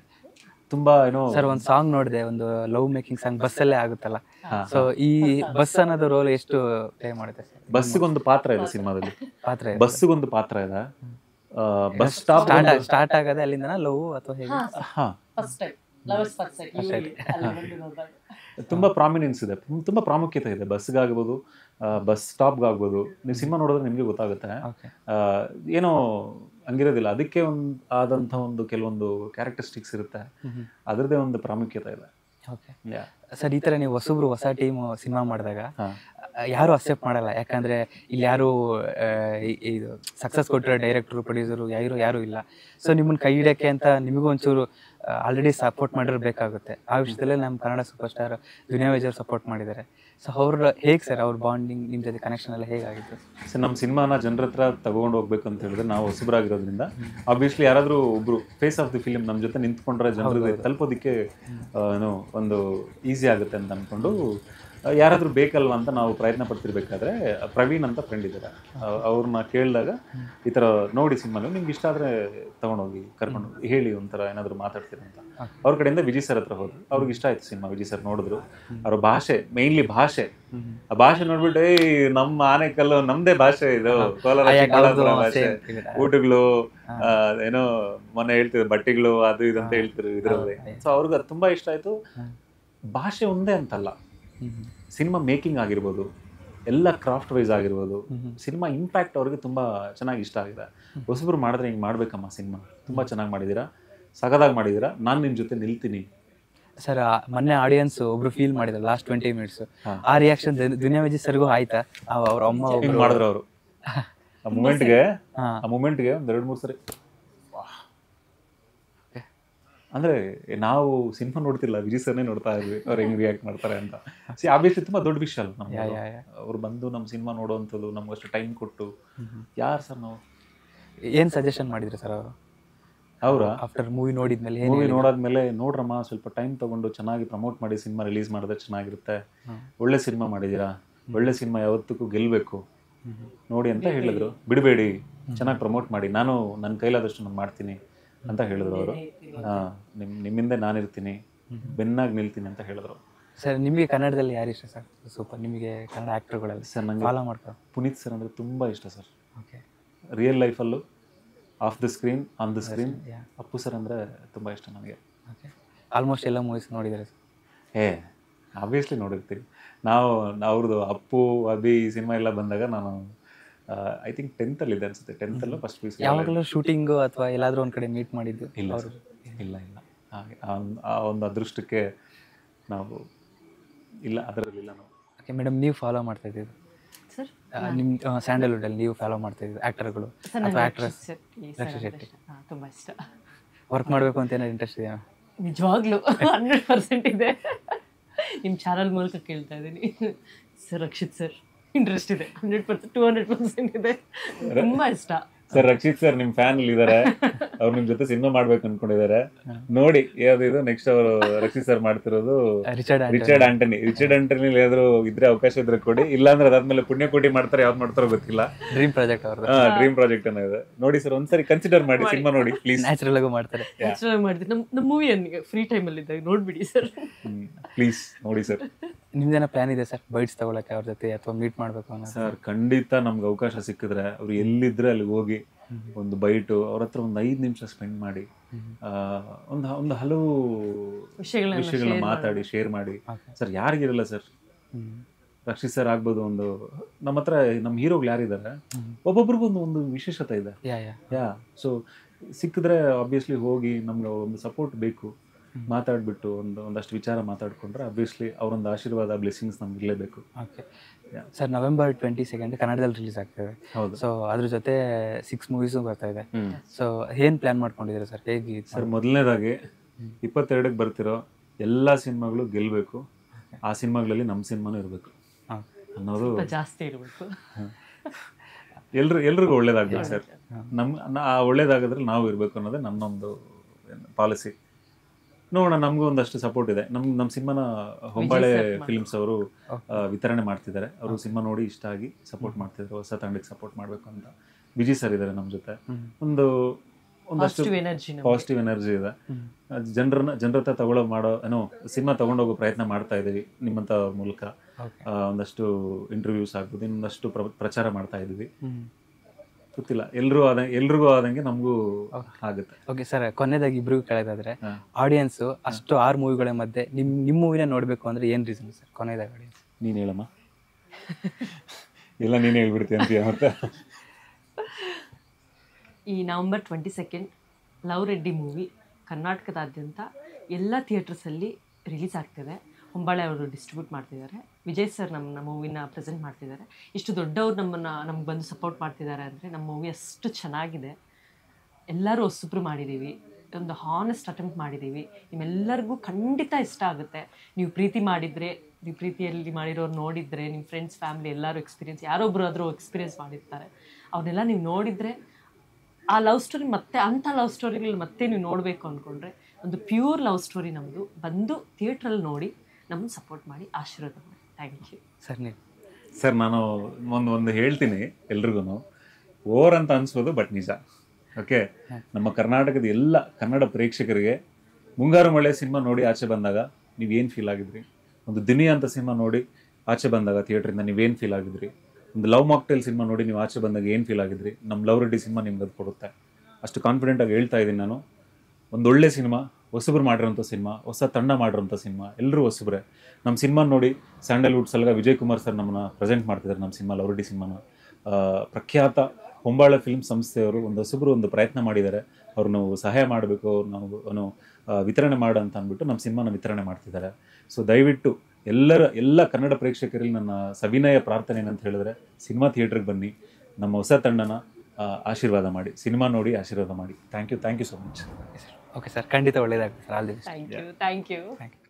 ತುಂಬಾ ಏನೋ ಸರ್ ಒಂದು ಸಾಂಗ್ ನೋಡಿದೆ, ಒಂದು ಲವ್ ಮೇಕಿಂಗ್ ಸಾಂಗ್ ಬಸ್ಸಲ್ಲೇ ಆಗುತ್ತಲ್ಲ. ಸೊ ಈ ಬಸ್ ಅನ್ನೋದು ರೋಲ್ ಎಷ್ಟು ಪ್ಲೇ ಮಾಡುತ್ತೆ ಸರ್? ಬಸ್ಸಿಗೊಂದು ಪಾತ್ರ ಇದೆ ಸಿನಿಮಾದಲ್ಲಿ, ಪಾತ್ರ ಬಸ್ಸಿಗೊಂದು ಪಾತ್ರ ಇದೆ. ಬಸ್ ಸ್ಟಾಪ್ ಸ್ಟಾರ್ಟ್ ಆಗದೆ ಅಲ್ಲಿಂದ ಲವ್ ಅಥವಾ ಹೇಗೆ? ಹಾ first time lovers first side ತುಂಬ ಪ್ರಾಮಿನೆನ್ಸ್ ಇದೆ, ತುಂಬ ಪ್ರಾಮುಖ್ಯತೆ ಇದೆ. ಬಸ್ಗಾಗ್ಬೋದು, ಬಸ್ ಸ್ಟಾಪ್ಗಾಗ್ಬೋದು, ನೀವು ಸಿನಿಮಾ ನೋಡಿದ್ರೆ ನಿಮಗೆ ಗೊತ್ತಾಗುತ್ತೆ. ಏನೋ ಹಂಗಿರೋದಿಲ್ಲ, ಅದಕ್ಕೆ ಒಂದು ಆದಂಥ ಒಂದು ಕೆಲವೊಂದು ಕ್ಯಾರೆಕ್ಟರಿಸ್ಟಿಕ್ಸ್ ಇರುತ್ತೆ, ಅದರದ್ದೇ ಒಂದು ಪ್ರಾಮುಖ್ಯತೆ ಇದೆ. ಓಕೆ ಸರ್, ಈ ಥರ ನೀವು ಹೊಸಬ್ರು ಹೊಸ ಟೀಮ್ ಸಿನಿಮಾ ಮಾಡಿದಾಗ ಯಾರು ಅಕ್ಸೆಪ್ಟ್ ಮಾಡಲ್ಲ, ಯಾಕಂದರೆ ಇಲ್ಲಿ ಯಾರು ಇದು ಸಕ್ಸಸ್ ಕೊಟ್ಟಿರೋ ಡೈರೆಕ್ಟ್ರು ಪ್ರೊಡ್ಯೂಸರು ಯಾರು ಯಾರೂ ಇಲ್ಲ. ಸೊ ನಿಮ್ಮನ್ನು ಕೈ ಹಿಡೋಕ್ಕೆ ಅಂತ ನಿಮಗೂ ಒಂಚೂರು ಆಲ್ರೆಡಿ ಸಪೋರ್ಟ್ ಮಾಡಿರಬೇಕಾಗುತ್ತೆ. ಆ ವಿಷಯದಲ್ಲೇ ನಮ್ಮ ಕನ್ನಡ ಸೂಪರ್ ಸ್ಟಾರ್ ದುನಿಯಾ ವಿಜಯ್ ಅವರು ಸಪೋರ್ಟ್ ಮಾಡಿದ್ದಾರೆ. ಸೊ ಅವ್ರ ಹೇಗೆ ಸರ್ ಅವ್ರ ಬಾಂಡಿಂಗ್ ನಿಮ್ಮ ಜೊತೆ ಕನೆಕ್ಷನ್ ಎಲ್ಲ ಹೇಗಾಗಿತ್ತು ಸರ್? ನಮ್ಮ ಸಿನಿಮಾನ ಜನರ ಹತ್ರ ತಗೊಂಡು ಹೋಗ್ಬೇಕು ಅಂತ ಹೇಳಿದ್ರೆ ನಾವು ಹೊಸಬರಾಗಿರೋದ್ರಿಂದ ಆಬ್ವಿಯಸ್ಲಿ ಯಾರಾದರೂ ಒಬ್ರು ಫೇಸ್ ಆಫ್ ದಿ ಫಿಲ್ಮ್ ನಮ್ಮ ಜೊತೆ ನಿಂತ್ಕೊಂಡ್ರೆ ಜನರಿಗೆ ತಲುಪೋದಕ್ಕೆ ಏನೋ ಒಂದು ಈಸಿ ಆಗುತ್ತೆ ಅಂತ ಅಂದ್ಕೊಂಡು ಯಾರಾದರೂ ಬೇಕಲ್ವ ಅಂತ ನಾವು ಪ್ರಯತ್ನ ಪಡ್ತಿರ್ಬೇಕಾದ್ರೆ ಪ್ರವೀಣ್ ಅಂತ ಫ್ರೆಂಡ್ ಇದ್ದಾರೆ, ಅವ್ರನ್ನ ಕೇಳಿದಾಗ ಈ ಥರ ನೋಡಿ ಸಿನಿಮಾನು ನಿಮ್ಗೆ ಇಷ್ಟ ಆದರೆ ತೊಗೊಂಡೋಗಿ ಕರ್ಕೊಂಡು ಹೋಗಿ ಹೇಳಿ ಒಂಥರ ಏನಾದರೂ ಮಾತಾಡ್ತೀರ ಅಂತ. ಅವ್ರ ಕಡೆಯಿಂದ ವಿಜಯ್ ಸರ್ ಹತ್ರ ಹೋದ್ರು, ಅವ್ರಿಗೆ ಇಷ್ಟ ಆಯ್ತು ಸಿನಿಮಾ. ವಿಜಯ್ ಸರ್ ನೋಡಿದ್ರು, ಅವ್ರ ಭಾಷೆ ಮೇನ್ಲಿ ಭಾಷೆ ಆ ಭಾಷೆ ನೋಡ್ಬಿಟ್ಟು ಏಯ್ ನಮ್ಮ ಆನೆಕಲ್ಲು ನಮ್ದೇ ಭಾಷೆ ಇದು, ಕೋಲಾರ ಭಾಷೆ, ಊಟಗಳು ಏನೋ ಮೊನ್ನೆ ಹೇಳ್ತಿದ್ರು ಬಟ್ಟೆಗಳು ಅದು ಇದು ಅಂತ ಹೇಳ್ತಿದ್ರು ಇದರಲ್ಲಿ. ಸೊ ಅವ್ರಿಗೆ ಅದು ತುಂಬ ಇಷ್ಟ ಆಯಿತು. ಭಾಷೆ ಒಂದೇ ಅಂತಲ್ಲ, ಸಿನಿಮಾ ಮೇಕಿಂಗ್ ಆಗಿರ್ಬೋದು, ಎಲ್ಲ ಕ್ರಾಫ್ಟ್ ವೈಸ್ ಆಗಿರ್ಬೋದು, ಸಿನಿಮಾ ಇಂಪ್ಯಾಕ್ಟ್ ಅವ್ರಿಗೆ ತುಂಬ ಚೆನ್ನಾಗಿ ಇಷ್ಟ ಆಗಿದೆ. ಹೊಸಬ್ರು ಮಾಡಿದ್ರೆ ಹಿಂಗೆ ಮಾಡ್ಬೇಕಮ್ಮ ಸಿನಿಮಾ, ತುಂಬ ಚೆನ್ನಾಗಿ ಮಾಡಿದ್ದೀರಾ, ಸಗದಾಗಿ ಮಾಡಿದ್ದೀರಾ, ನಾನು ನಿಮ್ಮ ಜೊತೆ ನಿಲ್ತೀನಿ ಸರ್. ಮೊನ್ನೆ ಆಡಿಯನ್ಸ್ ಒಬ್ರು ಫೀಲ್ ಮಾಡಿದ್ರು ಲಾಸ್ಟ್ ಟ್ವೆಂಟಿ ಮಿನಿಟ್ಸ್, ಆ ರಿಯಾಕ್ಷನ್ ದುನಿಯಾ ವಿಜಯ್ ಸರ್ಗೂ ಆಯ್ತಾ? ಅವ್ರ ಅಮ್ಮ ಹಿಂಗೆ ಮಾಡಿದ್ರು ಅವರು ಆ ಮೂಮೆಂಟ್ಗೆ ಆ ಮೂಮೆಂಟ್ಗೆ ಒಂದು ಎರಡು ಮೂರು ಸರಿ. ಅಂದರೆ ನಾವು ಸಿನಿಮಾ ನೋಡ್ತಿಲ್ಲ, ವಿಜಯ್ ಸರ್ನೇ ನೋಡ್ತಾ ಇದ್ವಿ ಅವ್ರು ಹೆಂಗೆ ರಿಯಾಕ್ಟ್ ಮಾಡ್ತಾರೆ ಅಂತ. ಸಿ ಆಬ್ವಿಯಸ್ಲಿ ತುಂಬ ದೊಡ್ಡ ವಿಷಯ ಅಲ್ಲ ನಮ್ಗೆ, ಅವ್ರು ಬಂದು ನಮ್ಮ ಸಿನಿಮಾ ನೋಡೋವಂಥದ್ದು, ನಮ್ಗಷ್ಟು ಟೈಮ್ ಕೊಟ್ಟು. ಯಾರು ಸರ್ ನಾವು ಏನು ಸಜೆಷನ್ ಮಾಡಿದ್ರು ಸರ್ ಅವರು? ಅವರ ಆಫ್ಟರ್ ಮೂವಿ ನೋಡಿದ್ಮೇಲೆ ಮೂವಿ ನೋಡಾದ್ಮೇಲೆ ನೋಡ್ರಮ್ಮ ಸ್ವಲ್ಪ ಟೈಮ್ ತೊಗೊಂಡು ಚೆನ್ನಾಗಿ ಪ್ರಮೋಟ್ ಮಾಡಿ ಸಿನಿಮಾ ರಿಲೀಸ್ ಮಾಡಿದ್ರೆ ಚೆನ್ನಾಗಿರುತ್ತೆ, ಒಳ್ಳೆ ಸಿನಿಮಾ ಮಾಡಿದ್ದೀರಾ, ಒಳ್ಳೆ ಸಿನಿಮಾ ಯಾವತ್ತಕ್ಕೂ ಗೆಲ್ಲಬೇಕು ನೋಡಿ ಅಂತ ಹೇಳಿದ್ರು. ಬಿಡಬೇಡಿ, ಚೆನ್ನಾಗಿ ಪ್ರಮೋಟ್ ಮಾಡಿ, ನಾನು ನನ್ನ ಕೈಲಾದಷ್ಟು ನಾನು ಮಾಡ್ತೀನಿ ಅಂತ ಹೇಳಿದ್ರು ಅವರು. ಹಾಂ, ನಿಮ್ಮ ನಿಮ್ಮಿಂದ ನಾನಿರ್ತೀನಿ, ಬೆನ್ನಾಗಿ ನಿಲ್ತೀನಿ ಅಂತ ಹೇಳಿದ್ರು. ಸರ್ ನಿಮಗೆ ಕನ್ನಡದಲ್ಲಿ ಯಾರು ಇಷ್ಟ ಸರ್ ಸೂಪರ್, ನಿಮಗೆ ಕನ್ನಡ ಆ್ಯಕ್ಟರ್ಗಳಲ್ಲಿ? ಸರ್ ನನಗೆ ಫಾಲೋ ಮಾಡ್ಕೊ ಪುನೀತ್ ಸರ್ ಅಂದರೆ ತುಂಬ ಇಷ್ಟ ಸರ್. ಓಕೆ, ರಿಯಲ್ ಲೈಫಲ್ಲೂ off the screen on the screen Appu sir ಅಂದರೆ ತುಂಬ ಇಷ್ಟ ನನಗೆ. ಓಕೆ, ಆಲ್ಮೋಸ್ಟ್ ಎಲ್ಲ ಮೂವೀಸ್ ನೋಡಿದ್ದಾರೆ ಸರ್? ಏ ಆಬ್ವಿಯಸ್ಲಿ ನೋಡಿರ್ತೀವಿ ನಾವು. ಅವ್ರದ್ದು ಅಪ್ಪು ಅಭಿ ಸಿನಿಮಾ ಎಲ್ಲ ಬಂದಾಗ ನಾನು ಐ ಥಿಂಕ್ ಟೆಂತಲ್ಲಿ ಇದೆ ಅನ್ಸುತ್ತೆ, ಟೆಂತಲ್ಲೂ ಫಸ್ಟ್ ಪೀಸ್. ಯಾವಾಗಲೂ ಶೂಟಿಂಗು ಅಥವಾ ಎಲ್ಲಾದರೂ ಒಂದು ಕಡೆ ಮೀಟ್ ಮಾಡಿದ್ದು? ಇಲ್ಲ ಇಲ್ಲ ಇಲ್ಲ ಹಾಗೆ ಆ ಒಂದು ಅದೃಷ್ಟಕ್ಕೆ ನಾವು ಇಲ್ಲ, ಅದರಲ್ಲಿಲ್ಲ ನಾವು. ಓಕೆ ಮೇಡಮ್, ನೀವು ಫಾಲೋ ಮಾಡ್ತಾ ಇದ್ದೀವಿ ಸರ್? ನಿಮ್ಮ ಸ್ಯಾಂಡಲ್ವುಡಲ್ಲಿ ನೀವು ಫಾಲೋ ಮಾಡ್ತಾ ಇದ್ದೀವಿ ಆ್ಯಕ್ಟರ್ಗಳು ಅಥವಾ ಆ್ಯಕ್ಟ್ರೆಸ್? ರಕ್ಷಿತ್ ಶೆಟ್ಟಿ ತುಂಬ ಇಷ್ಟ. ವರ್ಕ್ ಮಾಡಬೇಕು ಅಂತ ಏನಾದ್ರು ಇಂಟ್ರೆಸ್ಟ್ ಇದೆಯಾ? ನಿಜವಾಗ್ಲೂ ಹಂಡ್ರೆಡ್ ಪರ್ಸೆಂಟ್ ಇದೆ. ನಿಮ್ಮ ಚಾನಲ್ ಮೂಲಕ ಕೇಳ್ತಾ ಇದ್ದೀನಿ ಸರ್. ರಕ್ಷಿತ್ ಸರ್ ಇಂಟ್ರೆಸ್ಟ್ ಇದೆ, hundred percent two hundred percent ಇದೆ, ತುಂಬ ಇಷ್ಟ ಸರ್. ರಕ್ಷಿತ್ ಸರ್ ನಿಮ್ಮ ಫ್ಯಾನ್ ಅಲ್ಲಿ ಇದ್ದಾರೆ, ಅವ್ರು ನಿಮ್ ಜೊತೆ ಸಿನಿಮಾ ಮಾಡ್ಬೇಕು ಅನ್ಕೊಂಡಿದ್ದಾರೆ. ನೋಡಿ ಯಾವ್ದು ಇದು ನೆಕ್ಸ್ಟ್ ಅವರು ರಕ್ಷಿತ್ ಸರ್ ಮಾಡ್ತಿರೋದು Richard Richard Anthony. Richard Anthony ಯಾವ್ದಾದ್ರು ಇದ್ರೆ ಅವಕಾಶ ಇದ್ರೆ ಕೊಡಿ, ಇಲ್ಲಾಂದ್ರೆ ಅದಾದ್ಮೇಲೆ ಪುಣ್ಯಕೋಟಿ ಮಾಡ್ತಾರೆ, ಯಾವ್ದು ಮಾಡ್ತಾರೋ ಗೊತ್ತಿಲ್ಲ. ಡ್ರೀಮ್ ಪ್ರಾಜೆಕ್ಟ್ ಅವ್ರದ್ದು. ಹಾ, ಡ್ರೀಮ್ ಪ್ರಾಜೆಕ್ಟ್ ಅನ್ನೋ ಇದೆ. ನೋಡಿ ಸರ್, ಒಂದ್ಸರಿ ಕನ್ಸಿಡರ್ ಮಾಡಿ ಸಿನಿಮಾ ನೋಡಿ ಪ್ಲೀಸ್. ನ್ಯಾಚುರಲ್ ಆಗು ಮಾಡ್ತಾರೆ. ನ್ಯಾಚುರಲ್ ಮಾಡ್ತೀನಿ. ನಮ್ಮ ನಮ್ಮ ಮೂವಿ ಫ್ರೀ ಟೈಮಲ್ಲಿ ಇದ್ದಾಗ ನೋಡ್ಬಿಡಿ ಸರ್, ಪ್ಲೀಸ್ ನೋಡಿ ಸರ್. ನಿಮ್ದೇನೋ ಪ್ಲಾನ್ ಇದೆ ಸರ್ ಬೈಟ್ಸ್ ತಗೊಳಕ್ಕೆ ಅವ್ರ ಜೊತೆ ಅಥವಾ ಮೀಟ್ ಮಾಡ್ಬೇಕು ಅನ್ನೋ? ಸರ್ ಖಂಡಿತ ನಮ್ಗೆ ಅವಕಾಶ ಸಿಕ್ಕಿದ್ರೆ ಅವ್ರು ಎಲ್ಲಿದ್ರೆ ಅಲ್ಲಿಗೆ ಹೋಗಿ ಒಂದು ಬೈಟು ಅವ್ರ ಹತ್ರ ಒಂದು ಐದು ನಿಮಿಷ ಸ್ಪೆಂಡ್ ಮಾಡಿ ಒಂದು ಒಂದು ಹಲವು ವಿಷಯಗಳನ್ನ ಮಾತಾಡಿ ಶೇರ್ ಮಾಡಿ. ಸರ್ ಯಾರಿಗಿರಲ್ಲ ಸರ್, ರಕ್ಷಿತ್ ಸರ್ ಆಗ್ಬೋದು, ಒಂದು ನಮ್ಮ ಹತ್ರ ನಮ್ಮ ಹೀರೋಗಳು ಯಾರಿದ್ದಾರೆ ಒಬ್ಬೊಬ್ರಿಗೂ ಒಂದು ಒಂದು ವಿಶೇಷತೆ ಇದೆ. ಯಾ ಸೊ ಸಿಕ್ಕಿದ್ರೆ ಆಬ್ವಿಯಸ್ಲಿ ಹೋಗಿ ನಮ್ಗೆ ಒಂದು ಸಪೋರ್ಟ್ ಬೇಕು, ಮಾತಾಡ್ಬಿಟ್ಟು ಒಂದು ಒಂದಷ್ಟು ವಿಚಾರ ಮಾತಾಡ್ಕೊಂಡ್ರೆ ಆಬ್ವಿಯಸ್ಲಿ ಅವರೊಂದು ಆಶೀರ್ವಾದ ಬ್ಲೆಸ್ಸಿಂಗ್ಸ್ ನಮ್ಗೆ ಇರಲೇಬೇಕು. Okay sir, November twenty second ಕನ್ನಡದಲ್ಲಿ ರಿಲೀಸ್ ಆಗ್ತದೆ. ಹೌದು. ಸೊ ಅದ್ರ ಜೊತೆ ಸಿಕ್ಸ್ ಮೂವೀಸು ಬರ್ತಾ ಇದೆ. ಸೊ ಏನು ಪ್ಲಾನ್ ಮಾಡ್ಕೊಂಡಿದ್ದೀರಾ ಸರ್? ಹೇಗೆ ಸರ್? ಮೊದಲನೇದಾಗಿ ಇಪ್ಪತ್ತೆರಡಕ್ಕೆ ಬರ್ತಿರೋ ಎಲ್ಲ ಸಿನಿಮಾಗಳು ಗೆಲ್ಲಬೇಕು, ಆ ಸಿನಿಮಾಗಳಲ್ಲಿ ನಮ್ಮ ಸಿನಿಮಾನೂ ಇರಬೇಕು ಅನ್ನೋದು ಜಾಸ್ತಿ ಇರಬೇಕು. ಎಲ್ರು ಎಲ್ರಿಗೂ ಒಳ್ಳೇದಾಗ್ಬೇಕು ಸರ್. ನಮ್ಮ ಒಳ್ಳೇದಾಗದ್ರಲ್ಲಿ ನಾವು ಇರಬೇಕು ಅನ್ನೋದೇ ನನ್ನೊಂದು ಪಾಲಿಸಿ. ನೋಡೋಣ, ನಮಗೂ ಒಂದಷ್ಟು ಸಪೋರ್ಟ್ ಇದೆ. ನಮ್ ನಮ್ಮ ಸಿನಿಮಾನ ಹೊಂಬಾಳೆ ಫಿಲ್ಮ್ಸ್ ಅವರು ವಿತರಣೆ ಮಾಡ್ತಿದ್ದಾರೆ. ಅವರು ಸಿನಿಮಾ ನೋಡಿ ಇಷ್ಟ ಆಗಿ ಸಪೋರ್ಟ್ ಮಾಡ್ತಿದ್ದಾರೆ, ಹೊಸ ತಂಡಕ್ಕೆ ಸಪೋರ್ಟ್ ಮಾಡಬೇಕು ಅಂತ. ವಿಜಯ್ ಸರ್ ಇದ್ದಾರೆ ನಮ್ಮ ಜೊತೆ, ಒಂದು ಒಂದಷ್ಟು ಪಾಸಿಟಿವ್ ಎನರ್ಜಿ ಇದೆ. ಜನರನ್ನ ಜನರ ಹತ್ರ ತಗೊಳ್ಳೋ ಮಾಡೋ ಏನೋ ಸಿನಿಮಾ ತಗೊಂಡೋಗೋ ಪ್ರಯತ್ನ ಮಾಡ್ತಾ ಇದ್ದೀವಿ ನಿಮ್ಮಂಥ ಮೂಲಕ. ಒಂದಷ್ಟು ಇಂಟರ್ವ್ಯೂಸ್ ಆಗ್ಬೋದು, ಇನ್ನೊಂದಷ್ಟು ಪ್ರಚಾರ ಮಾಡ್ತಾ ಇದ್ದೀವಿ. ಗೊತ್ತಿಲ್ಲ, ಎಲ್ರೂ ಆದ ಎಲ್ರಿಗೂ ಆದಂಗೆ ನಮಗೂ ಆಗುತ್ತೆ. ಓಕೆ ಸರ್, ಕೊನೆಯದಾಗಿ ಇಬ್ರಿಗೂ ಕೇಳೋದಾದ್ರೆ ಆಡಿಯನ್ಸು ಅಷ್ಟು ಆರು ಮೂವಿಗಳ ಮಧ್ಯೆ ನಿಮ್ಮ ನಿಮ್ಮ ಮೂವಿನ ನೋಡಬೇಕು ಅಂದರೆ ಏನು ರೀಸನ್ ಸರ್? ಕೊನೆಯದಾಗಿ ಆಡಿಯನ್ಸ್ ನೀನು ಹೇಳಮ್ಮ. ಎಲ್ಲ ನೀನು ಹೇಳ್ಬಿಡ್ತೀಯ ಅಂತೀಯ ಮತ್ತೆ. ಈ November twenty second love Reddy movie ಕರ್ನಾಟಕದಾದ್ಯಂತ ಎಲ್ಲ ಥಿಯೇಟರ್ಸಲ್ಲಿ ರಿಲೀಸ್ ಆಗ್ತಿದೆ. ಹೊಂಬಾಳೆ ಅವರು ಡಿಸ್ಟ್ರಿಬ್ಯೂಟ್ ಮಾಡ್ತಿದ್ದಾರೆ. ವಿಜಯ್ ಸರ್ ನಮ್ಮನ್ನ ಮೂವಿನ ಪ್ರೆಸೆಂಟ್ ಮಾಡ್ತಿದ್ದಾರೆ. ಇಷ್ಟು ದೊಡ್ಡವ್ರು ನಮ್ಮನ್ನು ನಮ್ಗೆ ಬಂದು ಸಪೋರ್ಟ್ ಮಾಡ್ತಿದ್ದಾರೆ ಅಂದರೆ ನಮ್ಮ ಮೂವಿ ಅಷ್ಟು ಚೆನ್ನಾಗಿದೆ. ಎಲ್ಲರೂ ಹೊಸಬ್ರು ಮಾಡಿದ್ದೀವಿ, ಒಂದು ಹಾನೆಸ್ಟ್ ಅಟೆಂಪ್ಟ್ ಮಾಡಿದ್ದೀವಿ. ನಿಮ್ಮೆಲ್ಲರಿಗೂ ಖಂಡಿತ ಇಷ್ಟ ಆಗುತ್ತೆ. ನೀವು ಪ್ರೀತಿ ಮಾಡಿದರೆ, ನೀವು ಪ್ರೀತಿಯಲ್ಲಿ ಮಾಡಿರೋರು ನೋಡಿದರೆ, ನಿಮ್ಮ ಫ್ರೆಂಡ್ಸ್ ಫ್ಯಾಮಿಲಿ ಎಲ್ಲರೂ ಎಕ್ಸ್ಪೀರಿಯನ್ಸ್, ಯಾರೊಬ್ಬರು ಆದರೂ ಎಕ್ಸ್ಪೀರಿಯನ್ಸ್ ಮಾಡಿರ್ತಾರೆ, ಅವನ್ನೆಲ್ಲ ನೀವು ನೋಡಿದರೆ ಆ ಲವ್ ಸ್ಟೋರಿ ಮತ್ತೆ ಅಂಥ ಲವ್ ಸ್ಟೋರಿಗಳು ಮತ್ತೆ ನೀವು ನೋಡಬೇಕು ಅಂದ್ಕೊಂಡ್ರೆ ಒಂದು ಪ್ಯೂರ್ ಲವ್ ಸ್ಟೋರಿ ನಮ್ಮದು. ಬಂದು ಥಿಯೇಟ್ರಲ್ಲಿ ನೋಡಿ ನಮ್ಮನ್ನು ಸಪೋರ್ಟ್ ಮಾಡಿ ಆಶೀರ್ವಾದ ಮಾಡಿ. Thank you sir. ನೀವು ಸರ್, ನಾನು ಒಂದು ಒಂದು ಹೇಳ್ತೀನಿ ಎಲ್ರಿಗೂ, ಓವರ್ ಅಂತ ಅನಿಸ್ಬೋದು ಬಟ್ ನಿಜ. ಓಕೆ, ನಮ್ಮ ಕರ್ನಾಟಕದ ಎಲ್ಲ ಕನ್ನಡ ಪ್ರೇಕ್ಷಕರಿಗೆ ಮುಂಗಾರು ಮಳೆ ಸಿನಿಮಾ ನೋಡಿ ಆಚೆ ಬಂದಾಗ ನೀವೇನು ಫೀಲ್ ಆಗಿದ್ರಿ, ಒಂದು ದಿನಿ ಅಂತ ಸಿನಿಮಾ ನೋಡಿ ಆಚೆ ಬಂದಾಗ ಥಿಯೇಟ್ರಿಂದ ನೀವೇನು ಫೀಲ್ ಆಗಿದ್ರಿ, ಒಂದು ಲವ್ ಮಾಕ್ಟೇಲ್ ಸಿನಿಮಾ ನೋಡಿ ನೀವು ಆಚೆ ಬಂದಾಗ ಏನು ಫೀಲ್ ಆಗಿದ್ರಿ, ನಮ್ಮ ಲವ್ ರೆಡ್ಡಿ ಸಿನಿಮಾ ನಿಮ್ಗೆ ಅದು ಕೊಡುತ್ತೆ. ಅಷ್ಟು ಕಾನ್ಫಿಡೆಂಟಾಗಿ ಹೇಳ್ತಾ ಇದ್ದೀನಿ ನಾನು. ಒಂದೊಳ್ಳೆ ಸಿನಿಮಾ, ಹೊಸಬ್ರು ಮಾಡಿರೋಂಥ ಸಿನಿಮಾ, ಹೊಸ ತಂಡ ಮಾಡಿರೋಂಥ ಸಿನಿಮಾ, ಎಲ್ಲರೂ ಹೊಸಬ್ರೆ. ನಮ್ಮ ಸಿನಿಮಾ ನೋಡಿ ಸ್ಯಾಂಡಲ್ವುಡ್ ಸಲಗ ವಿಜಯ್ ಕುಮಾರ್ ಸರ್ ನಮ್ಮನ್ನ ಪ್ರೆಸೆಂಟ್ ಮಾಡ್ತಿದ್ದಾರೆ. ನಮ್ಮ ಸಿನಿಮಾ ಲವ್ ರೆಡ್ಡಿ ಸಿನಿಮಾನ ಪ್ರಖ್ಯಾತ ಹೊಂಬಾಳೆ ಫಿಲ್ಮ್ ಸಂಸ್ಥೆಯವರು ಒಂದು ಹೊಸಬ್ರು ಒಂದು ಪ್ರಯತ್ನ ಮಾಡಿದ್ದಾರೆ. ಅವ್ರು ನಾವು ಸಹಾಯ ಮಾಡಬೇಕು, ನಾವು ಅವನು ವಿತರಣೆ ಮಾಡು ಅಂತ ಅಂದ್ಬಿಟ್ಟು ನಮ್ಮ ಸಿನಿಮಾನ ವಿತರಣೆ ಮಾಡ್ತಿದ್ದಾರೆ. ಸೊ ದಯವಿಟ್ಟು ಎಲ್ಲರ ಎಲ್ಲ ಕನ್ನಡ ಪ್ರೇಕ್ಷಕರಲ್ಲಿ ನನ್ನ ಸವಿನಯ ಪ್ರಾರ್ಥನೆ ಏನಂತ ಹೇಳಿದ್ರೆ, ಸಿನಿಮಾ ಥಿಯೇಟ್ರಿಗೆ ಬನ್ನಿ, ನಮ್ಮ ಹೊಸ ತಂಡನ ಆಶೀರ್ವಾದ ಮಾಡಿ, ಸಿನಿಮಾ ನೋಡಿ ಆಶೀರ್ವಾದ ಮಾಡಿ. Thank you thank you so much. Okay sir, ಖಂಡಿತ ಒಳ್ಳೆಯದಾಗುತ್ತೆ sir. All the best. Thank you thank you thank you.